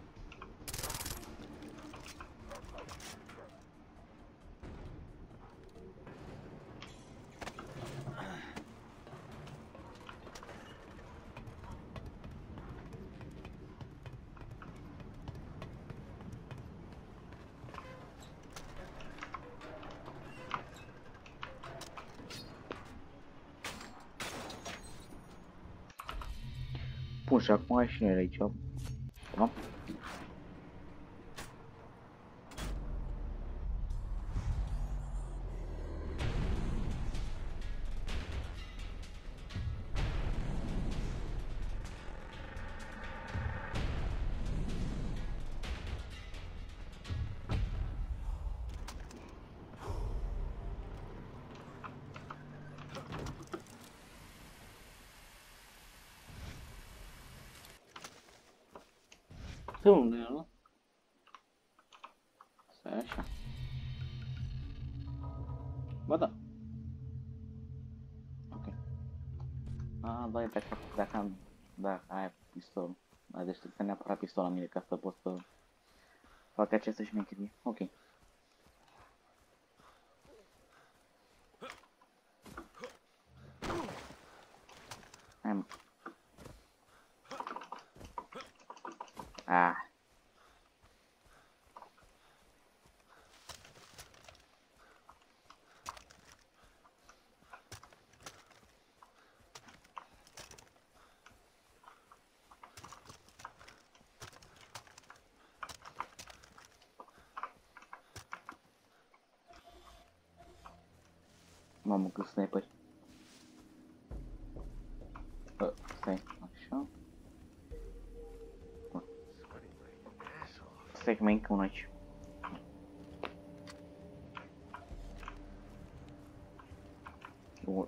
Bun, și acum ai și noi aici. Da? De unde e ăla? Stai așa. Ba da. Ok. Ah, da, dacă, dacă am... Da, ai pistol. Da, deci trebuie neapărat pistol la mine ca să pot să fac această șmecherie. Ok. Hai, mă. Ah. Mamă, cât sniperi. Uh, stai, așa. Bun. Stai că mai încă unul aici. Bun.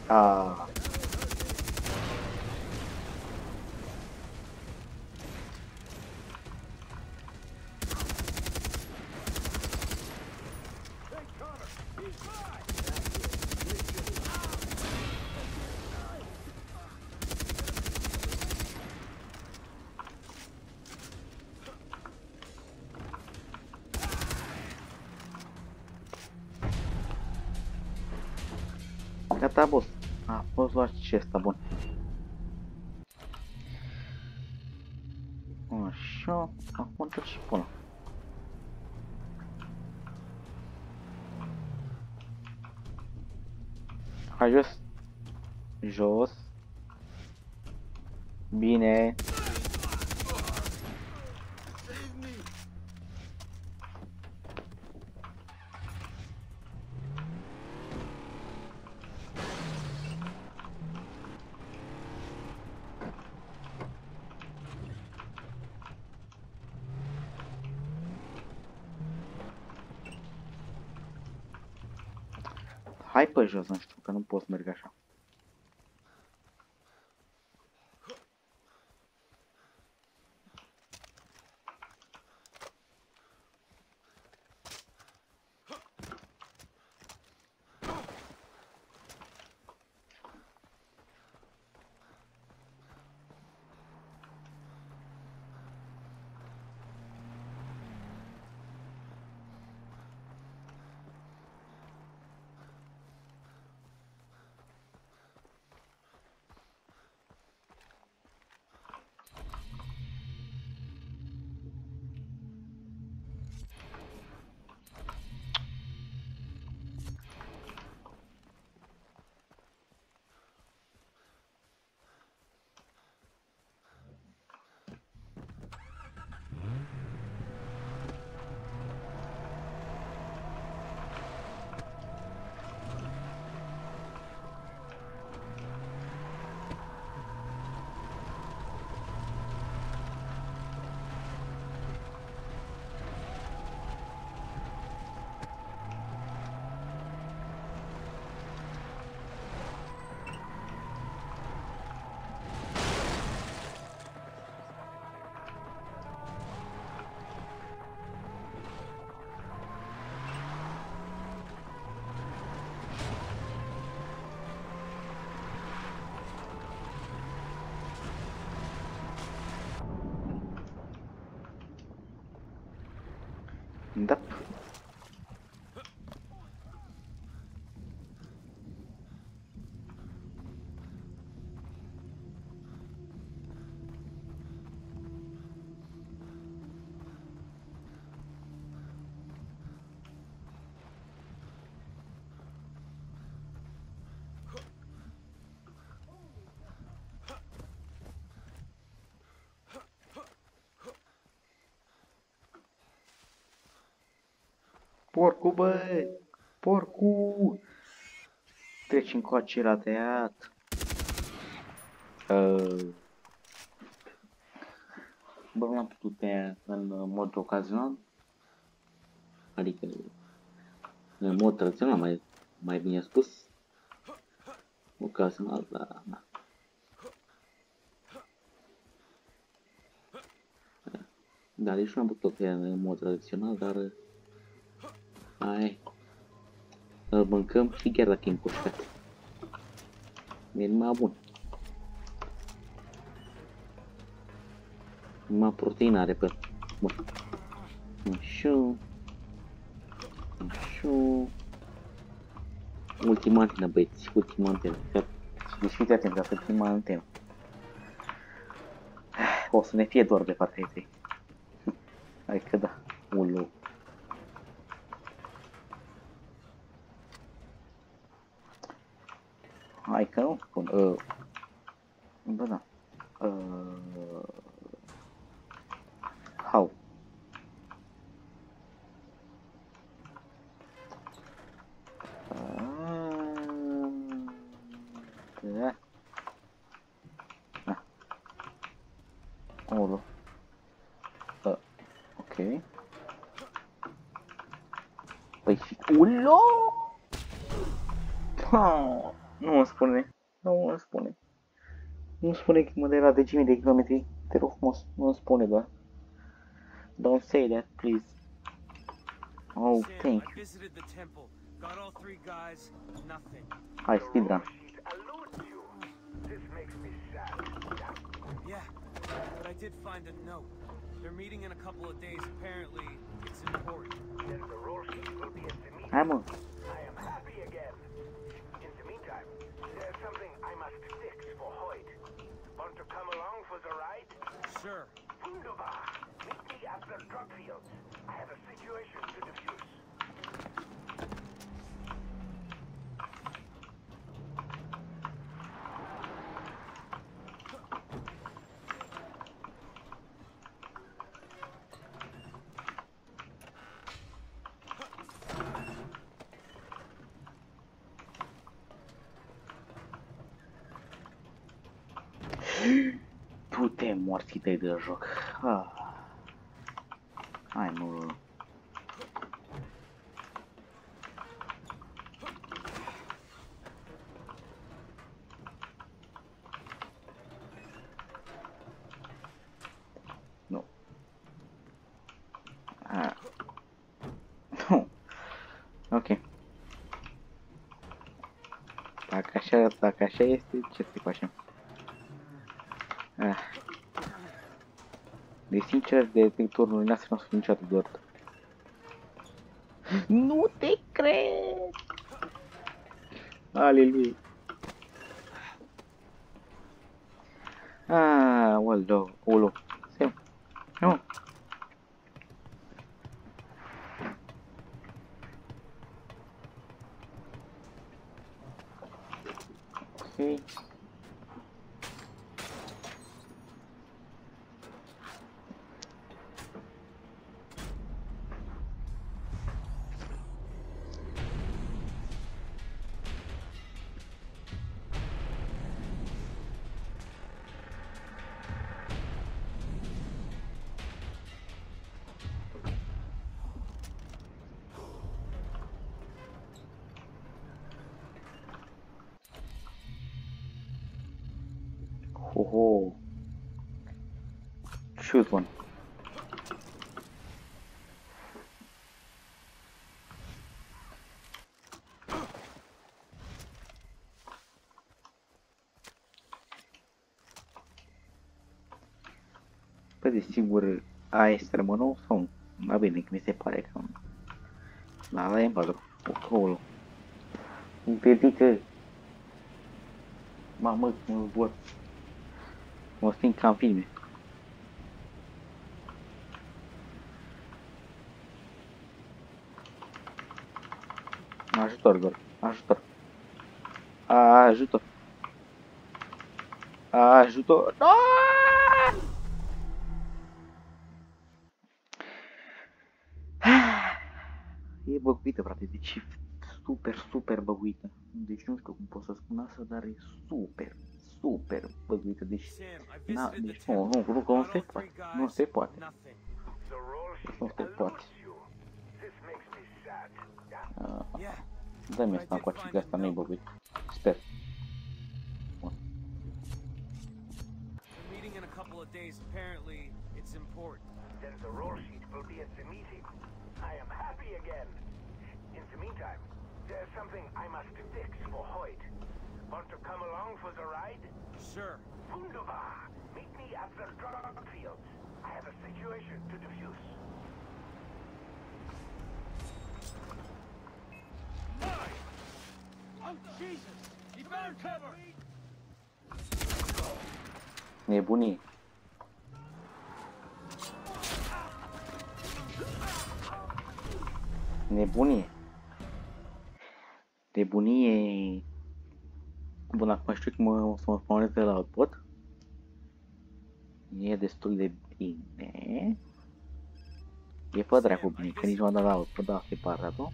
Ah. Gata, boss. A fost doar și ăsta, bun. Așa, acum trec și până. Hai jos. Jos. Bine. Hai pe jos, nu știu, că nu pot să merg așa. Da. Porcu, băi! Porcu! Treci încoace la tăiat. Uh. Bă, nu am putut tăia în mod ocazional. Adică în mod tradițional, mai, mai bine spus. Ocazional, dar na. Da, deci nu am putut tăia în mod tradițional, dar hai, îl mâncăm și chiar dacă e împușcat. E numai bun. Numai proteină are pe. Bun. Așa. Așa. Ultima antenă, băieți. Ultima antenă. Deci fiți atenți la ultima antenă. O să ne fie doar de partea ei. Hai că da. Ulu. Hai că nu spun. Uh. Bă, da. Uh. How? Uh. Da. Ah. Ulu. Uh. Ok. Păi și... Ulu! Oh. Nu îmi spune. Nu îmi spune. Nu spune că mă de la decimi de kilometri. Te rog frumos. Nu îmi spune doar. Don't say that, please. Oh, Sam, thank I you. visited the temple. Got all three guys. Nothing. Hai, speedrun. Sheet alludes you. This makes me sad. Yeah, but I did find a note. They're meeting in a couple of days. Apparently, it's important. Then the roll sheet will be at the meeting. Hai, mă. I am happy again. In the meantime, there's something I must fix for Hoyt. Want to come along for the ride? Sure. Wunderbar. Meet me at the drug fields. I have a situation to defuse. Tu te morți tăi de joc. Ah. Hai, mă. Nu. Ah. Nu. Ok. Dacă așa, dacă așa este, ce să facem? Ah. De sincer, de turnul noastre nu o să fiu niciodată doar. Nu te cred! Aleluia! Ah, olo, olo. Sim. Nu. Ok. Ho ho. Choose one. Păi desigur, aia este rămânul sau nu? Da, bine, că mi se pare că... Da, ăla e în patru. Acolo. Împiedică. Mamă, mă zbor. Mă sting ca în filme. Ajutor, gol. Ajutor. Ajutor. Ajutor. No! E băguită, frate, deci e super, super băguită. Deci nu știu cum pot să spun asta, dar e super, super băguită. Deci, Sam, I na, visited deci the nu, temple. nu, nu, nu Got se all poate. three Nu guys. se poate. Nothing. The roll sheet Nu se poate. alludes you. This makes me sad. Uh, Yeah. Dă-mi asta cu că asta nu e băguit. Sper. Bun. They're meeting in a couple of days. Apparently, it's important. Then the roll sheet will be at the meeting. I am happy again. In the meantime, there's something I must fix for Hoyt. Want to come along for the ride? Sure. Wunderbar. Meet me at the drug fields. I have a situation to defuse. Oh, Jesus! You better cover! Nebunie. Nebunie. Nebunie. Bun, acum știu cum o să mă spawnez de la output. E destul de bine. E pe dracu bine, că nici m-am dat la output, da, asta e partea, nu?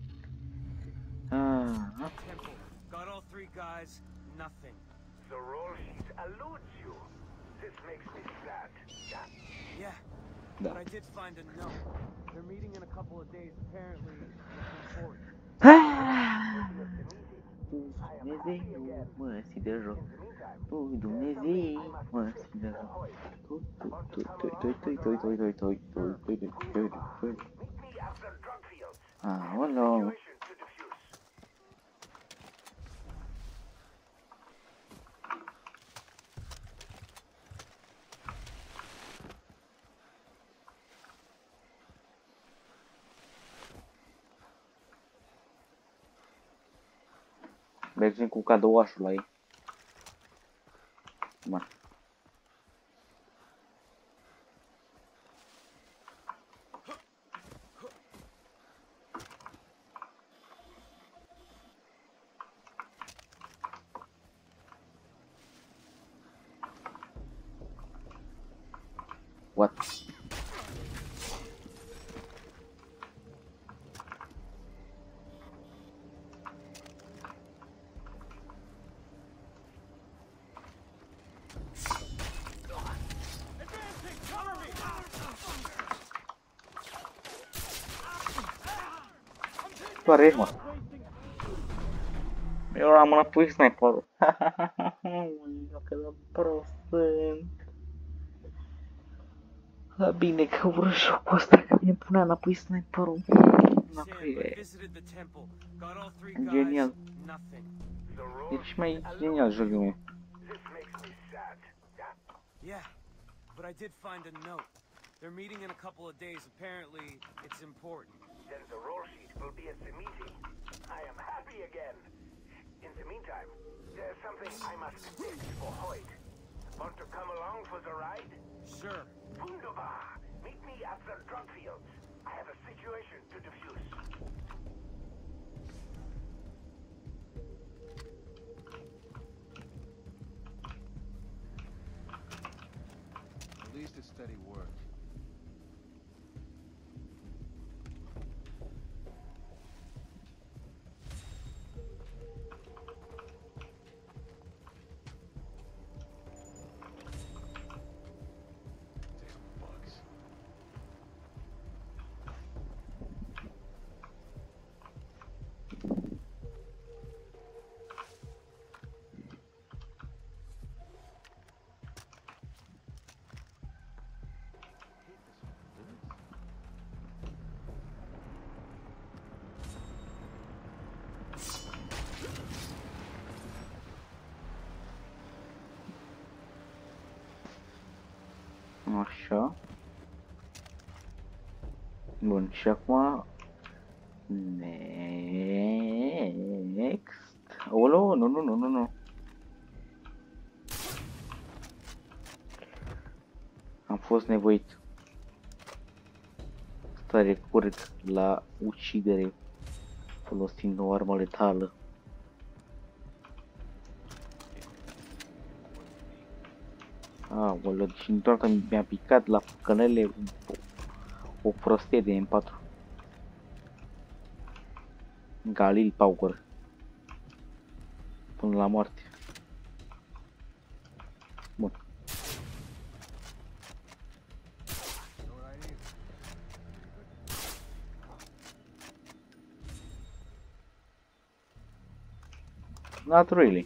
Ah, Temple. Got all three guys. Nothing. The roll sheet alludes you. This makes me sad. Yeah. Yeah. da. But I did find a note. They're meeting in a couple of days. Apparently, it's important. Ah! At the meeting, I Dumnezeu, mă ții de joc. Lui Dumnezeu, mă ții de joc. Tu, tu, tu, tu, tu, tu, tu, tu, tu, tu, tu, tu, tu, tu, tu, tu. Aoleu. Mergem cu cadouașul la ei. Bun. What? Doar ești, mă. Eu am mână pui sniperul. Eu cât de prost sunt. Da, bine că urât jocul ăsta, că mi-e punea înapoi sniperul. Înapoi e genial. Deci mai genial jocul meu. Yeah, but I did find a note. They're meeting in a couple of days. Apparently, it's important. Then the roll sheet will be at the meeting. I am happy again. In the meantime, there's something I must fix for Hoyt. Want to come along for the ride? Sure. Wunderbar. Meet me at the drug fields. I have a situation to defuse. At least it's steady work. Așa. Bun, și acum next. Olo, nu, nu, nu, nu, nu. Am fost nevoit să recurg la ucidere folosind o armă letală. Aoleu, și într-o dată mi-a picat la cănele o, o prostie de M patru. Galil Power. Până la moarte. Bun. Not really.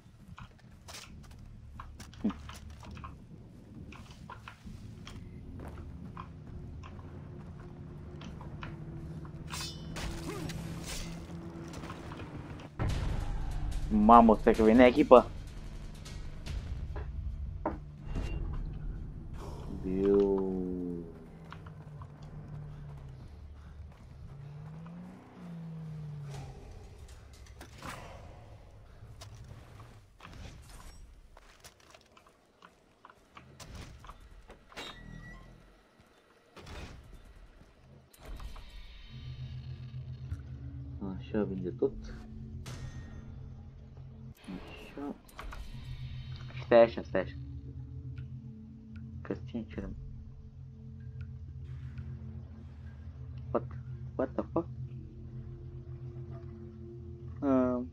Mamă, stai că vine echipa. Eu... Așa vinde tot. Așa. Stai așa, stai așa. Că sincer. What? What the fuck? Um.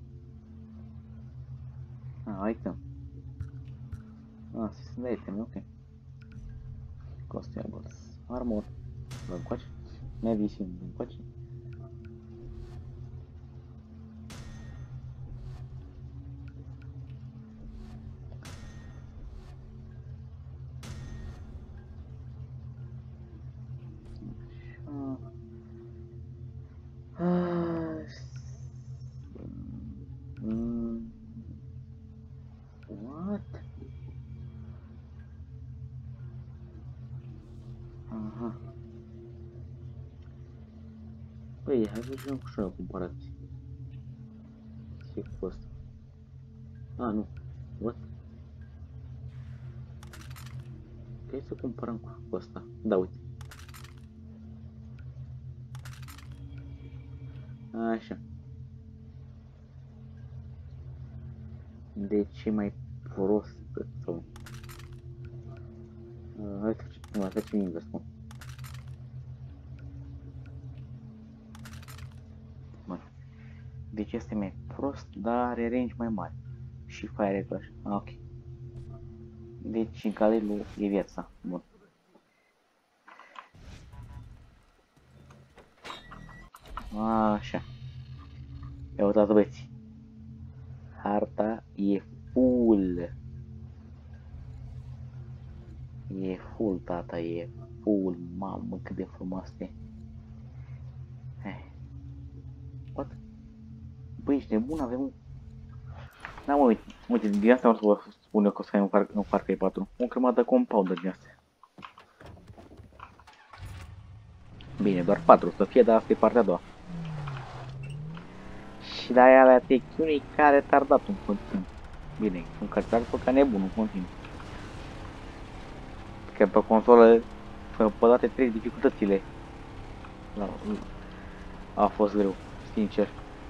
Ah, item. Ah, system de item, ok. Costumes. Armor. Vă încoace. Medicine, vă încoace. Băi, hai să vedem cu și o comparație. Ce cu ăsta? A, nu. What? Hai să comparăm cu ăsta. Da, uite. Așa. De ce mai prost sau... Uh, hai să facem, hai să facem invers, mă. Bun. Deci este mai prost, dar are range mai mare. Și fire reclash. Ah, ok. Deci Galilul e viața. Bun. Așa. Ia uitați, băieți. Harta e full. E full, tata, e full. Mamă, cât de frumos e. What? Băi, ești nebun, avem un... Da, mă, uite, uite, din asta vreau să vă spun eu că o să ai un, un Far Cry patru. O grămadă compounder din astea. Bine, doar patru să fie, dar asta e partea a doua. Și de aia avea techiunii care tardat un continuu. Bine, un cartar pe ca nebun, un continuu. Că pe consolă, pe toate trei dificultățile, la, a fost greu, sincer.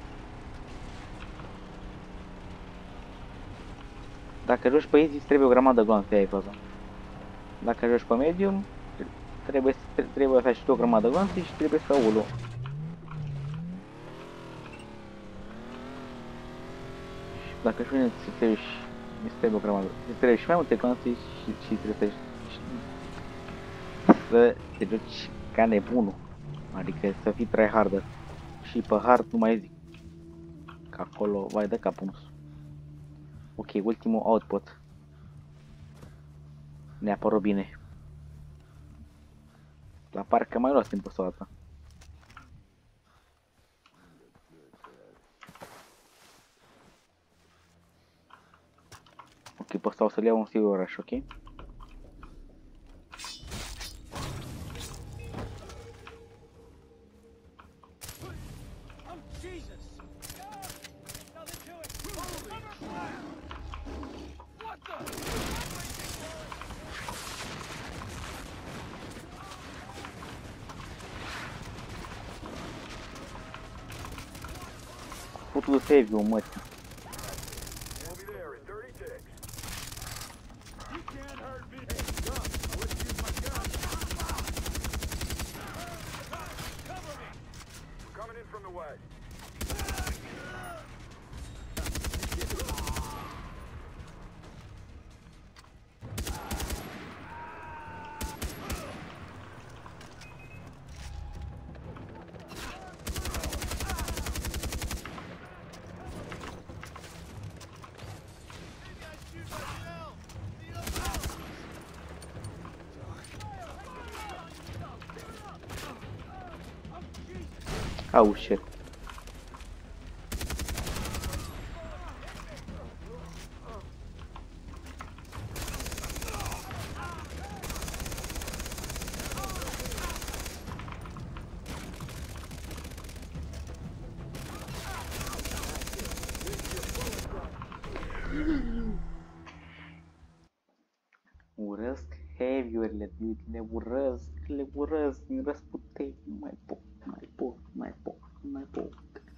Dacă joci pe easy, trebuie o grămadă de glanțe, aia e faza. Dacă joci pe medium, trebuie, trebuie să ai și tu o grămadă de glanțe și trebuie să ulu. Dacă și vine să trebuie și trebuie o grămadă, trebuie și mai multe glanțe și, și trebuie să, să te joci ca nebunul. Adică să fii tryharder. Și pe hard nu mai zic. Că acolo vai de capul nostru. Ok, ultimul output. Ne-a părut bine. La parcă mai luat timp o dată. Ok, pe ăsta o să-l iau un singur oraș, ok? Putul save-ul, mă. Oh shit. Urăsc heavy-urile, le urăsc, le urăsc, mi răsputei, nu mai pot, nu mai pot, nu mai pot, nu mai pot.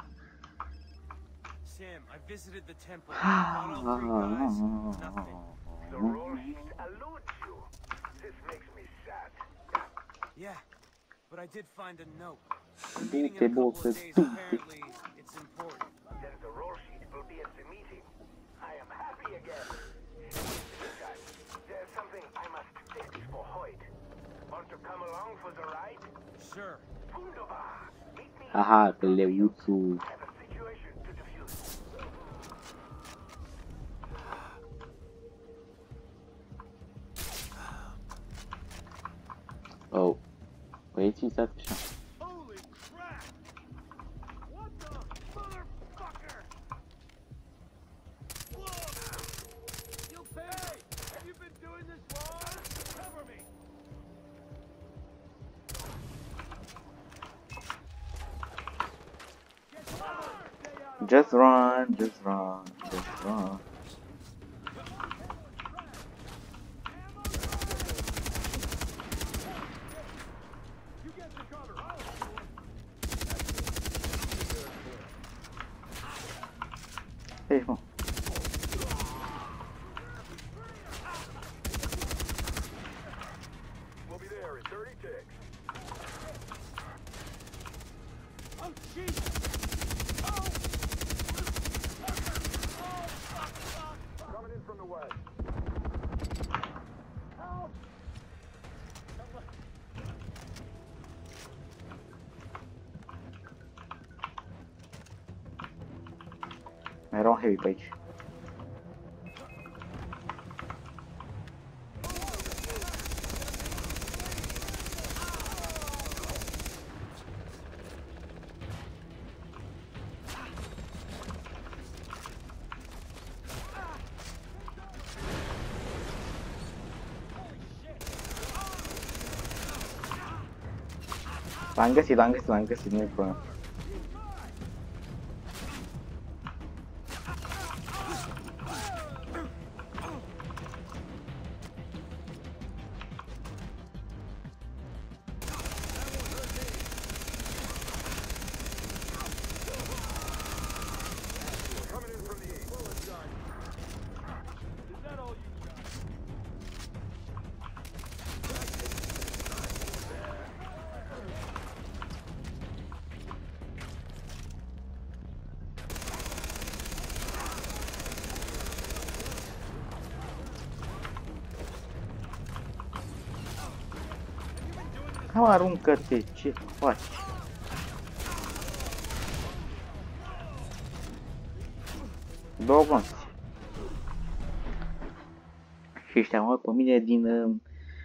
Sam, I visited the temple. Found all three guys. Nothing. The role sheet eludes you. This makes me sad. Yeah, but I did find a note. They're meeting in a couple of days. Apparently, it's important. Then the role sheet will be at the meeting. I am happy again. Meantime, there's something I must fix for Hoyt. Want to come along for the ride? Sure. Wunderbar. Meet me. Aha, că le iuțu. I have a situation to defuse. Oh. Băieții, stați așa. Holy crap! What the motherfucker? Whoa! You pay! Have you been doing this wrong? Cover me! Just run, just run, just run. You get the cover. I'll Hey, come on. We'll be there in thirty ticks. Oh, jeez. Coming in from the west. Era um heavy pe aici. L-am găsit, l-am găsit, l-am găsit, nu-i problemă. Coming in from the east. Well done. Is that all you got? Hai, aruncă-te, ce faci? Două glonți. Și ăștia mă pe mine din... Uh...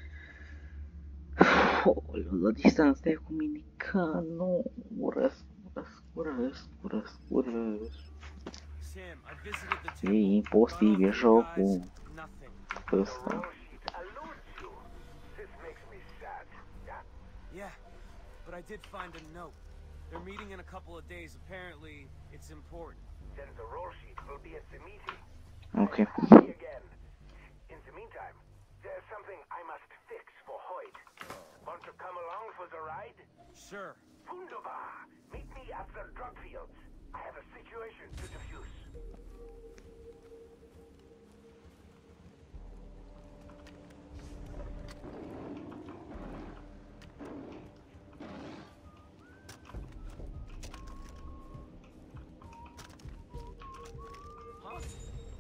Oh, la distanță stai cu mine, că nu, urăsc, urăsc, urăsc, urăsc, urăsc. Sam, I visited the E temple. imposibil Got off the jocul guys, nothing. ăsta. Roll sheet alludes you. This makes me sad. Yeah? Yeah, but I did find a note. They're meeting in a couple of days. Apparently, it's important. Then the roll sheet will be at the meeting. Okay. Happy again. In the meantime, there's something I must fix for Hoyt. Want to come along for the ride? Sure. Wunderbar. Meet me at the drug fields. I have a situation to defuse. Huh?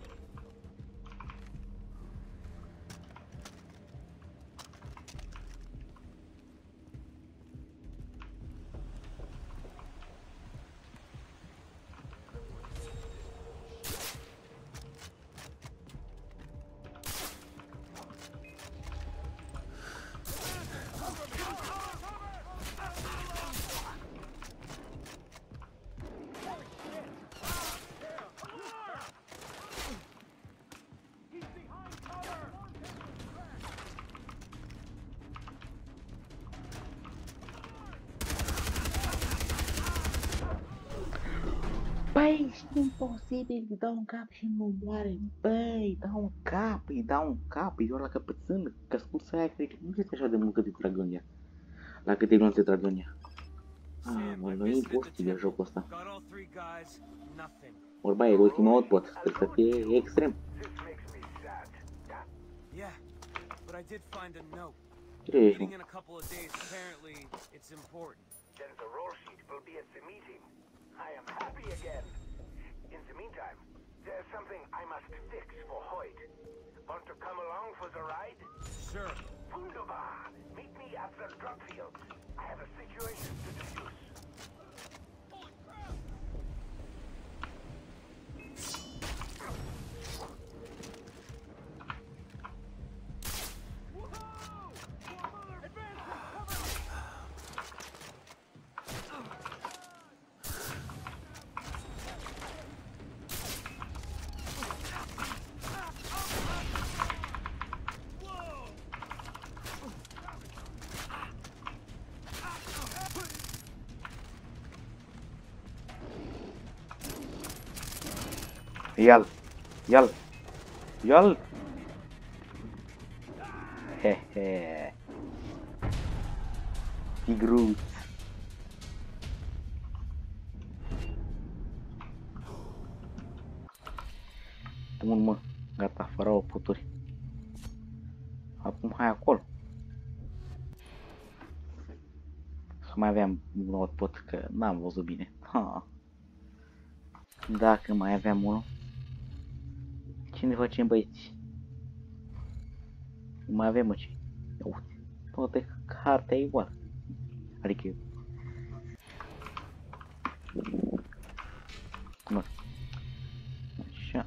Băi, ești imposibil, îi dau un cap și nu moare. Băi, îi dau un cap, îi dau un cap, îi dau la căpățână. Căscuța aia, cred că nu este așa de mult cât e Dragonia. La câte glonțe Dragonia. Ah, Sam, mă, I nu e visited the imposibil temple. jocul ăsta. Got all three guys, nothing. Vorba e, ultimul output, trebuie să fie extrem. This makes me sad. Yeah? Yeah, but I did find a note. Ce ești, Meeting mă? in a couple of days. Apparently, it's important. Then the roll sheet will be at the meeting. I am happy again. In the meantime, there's something I must fix for Hoyt. Want to come along for the ride? Sure. Wunderbar. Meet me at the drug fields. I have a situation to defuse. Ia-l! Ia-l! Ia-l! Hehe! Tigruț! Bun, mă, gata, fără o puturi. Acum hai acolo. Să mai aveam un output, că n-am văzut bine. Ha. Dacă mai aveam unul. Ce ne facem, băieți? Mai avem, mă, ce? Ia uite, toate cartea e igual. Adică... Mă. Așa.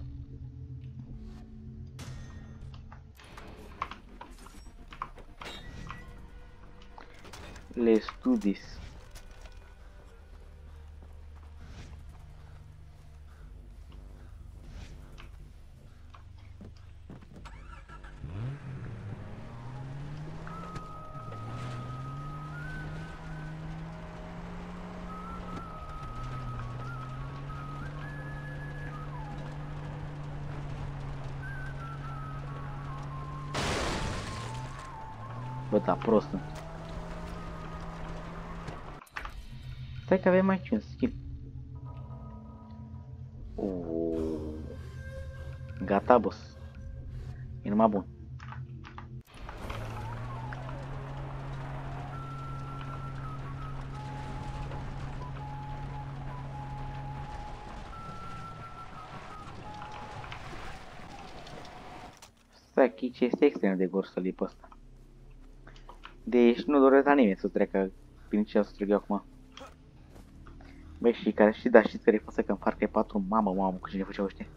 Let's do this. Bă, da, prost. Stai că avem aici un skill. Oh. Gata, boss. E numai bun. Stai, aici este extrem de gor să lipă ăsta. Deci nu doresc la nimeni să treacă prin ce să trec eu acum. Băi, și care știi, dar știți care e fosă că în Far Cry patru, mamă, mamă, cu cine făceau ăștia?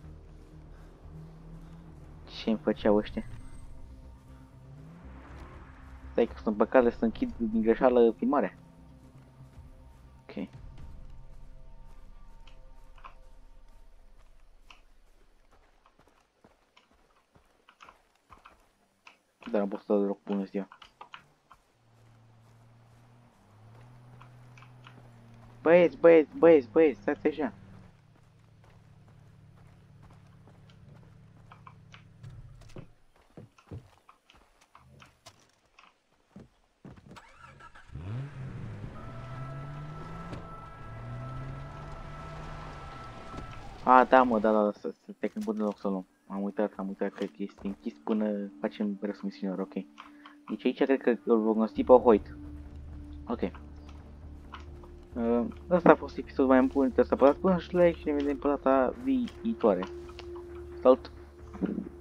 Ce-mi făceau ăștia? Stai că sunt păcate să închid din greșeală filmarea. Ok. Dar am postat deloc, bună ziua. Băieți, băieți, băieți, băieți, stați așa. A, da, mă, da, da, da, să te când pun deloc să luăm. Am uitat, am uitat, cred că este închis până facem restul misiunilor, ok. Deci aici cred că îl vom găsi pe Hoyt. Ok. Uh, Asta a fost episodul mai bun, să apăsați până și like și ne vedem pe data viitoare. Salut!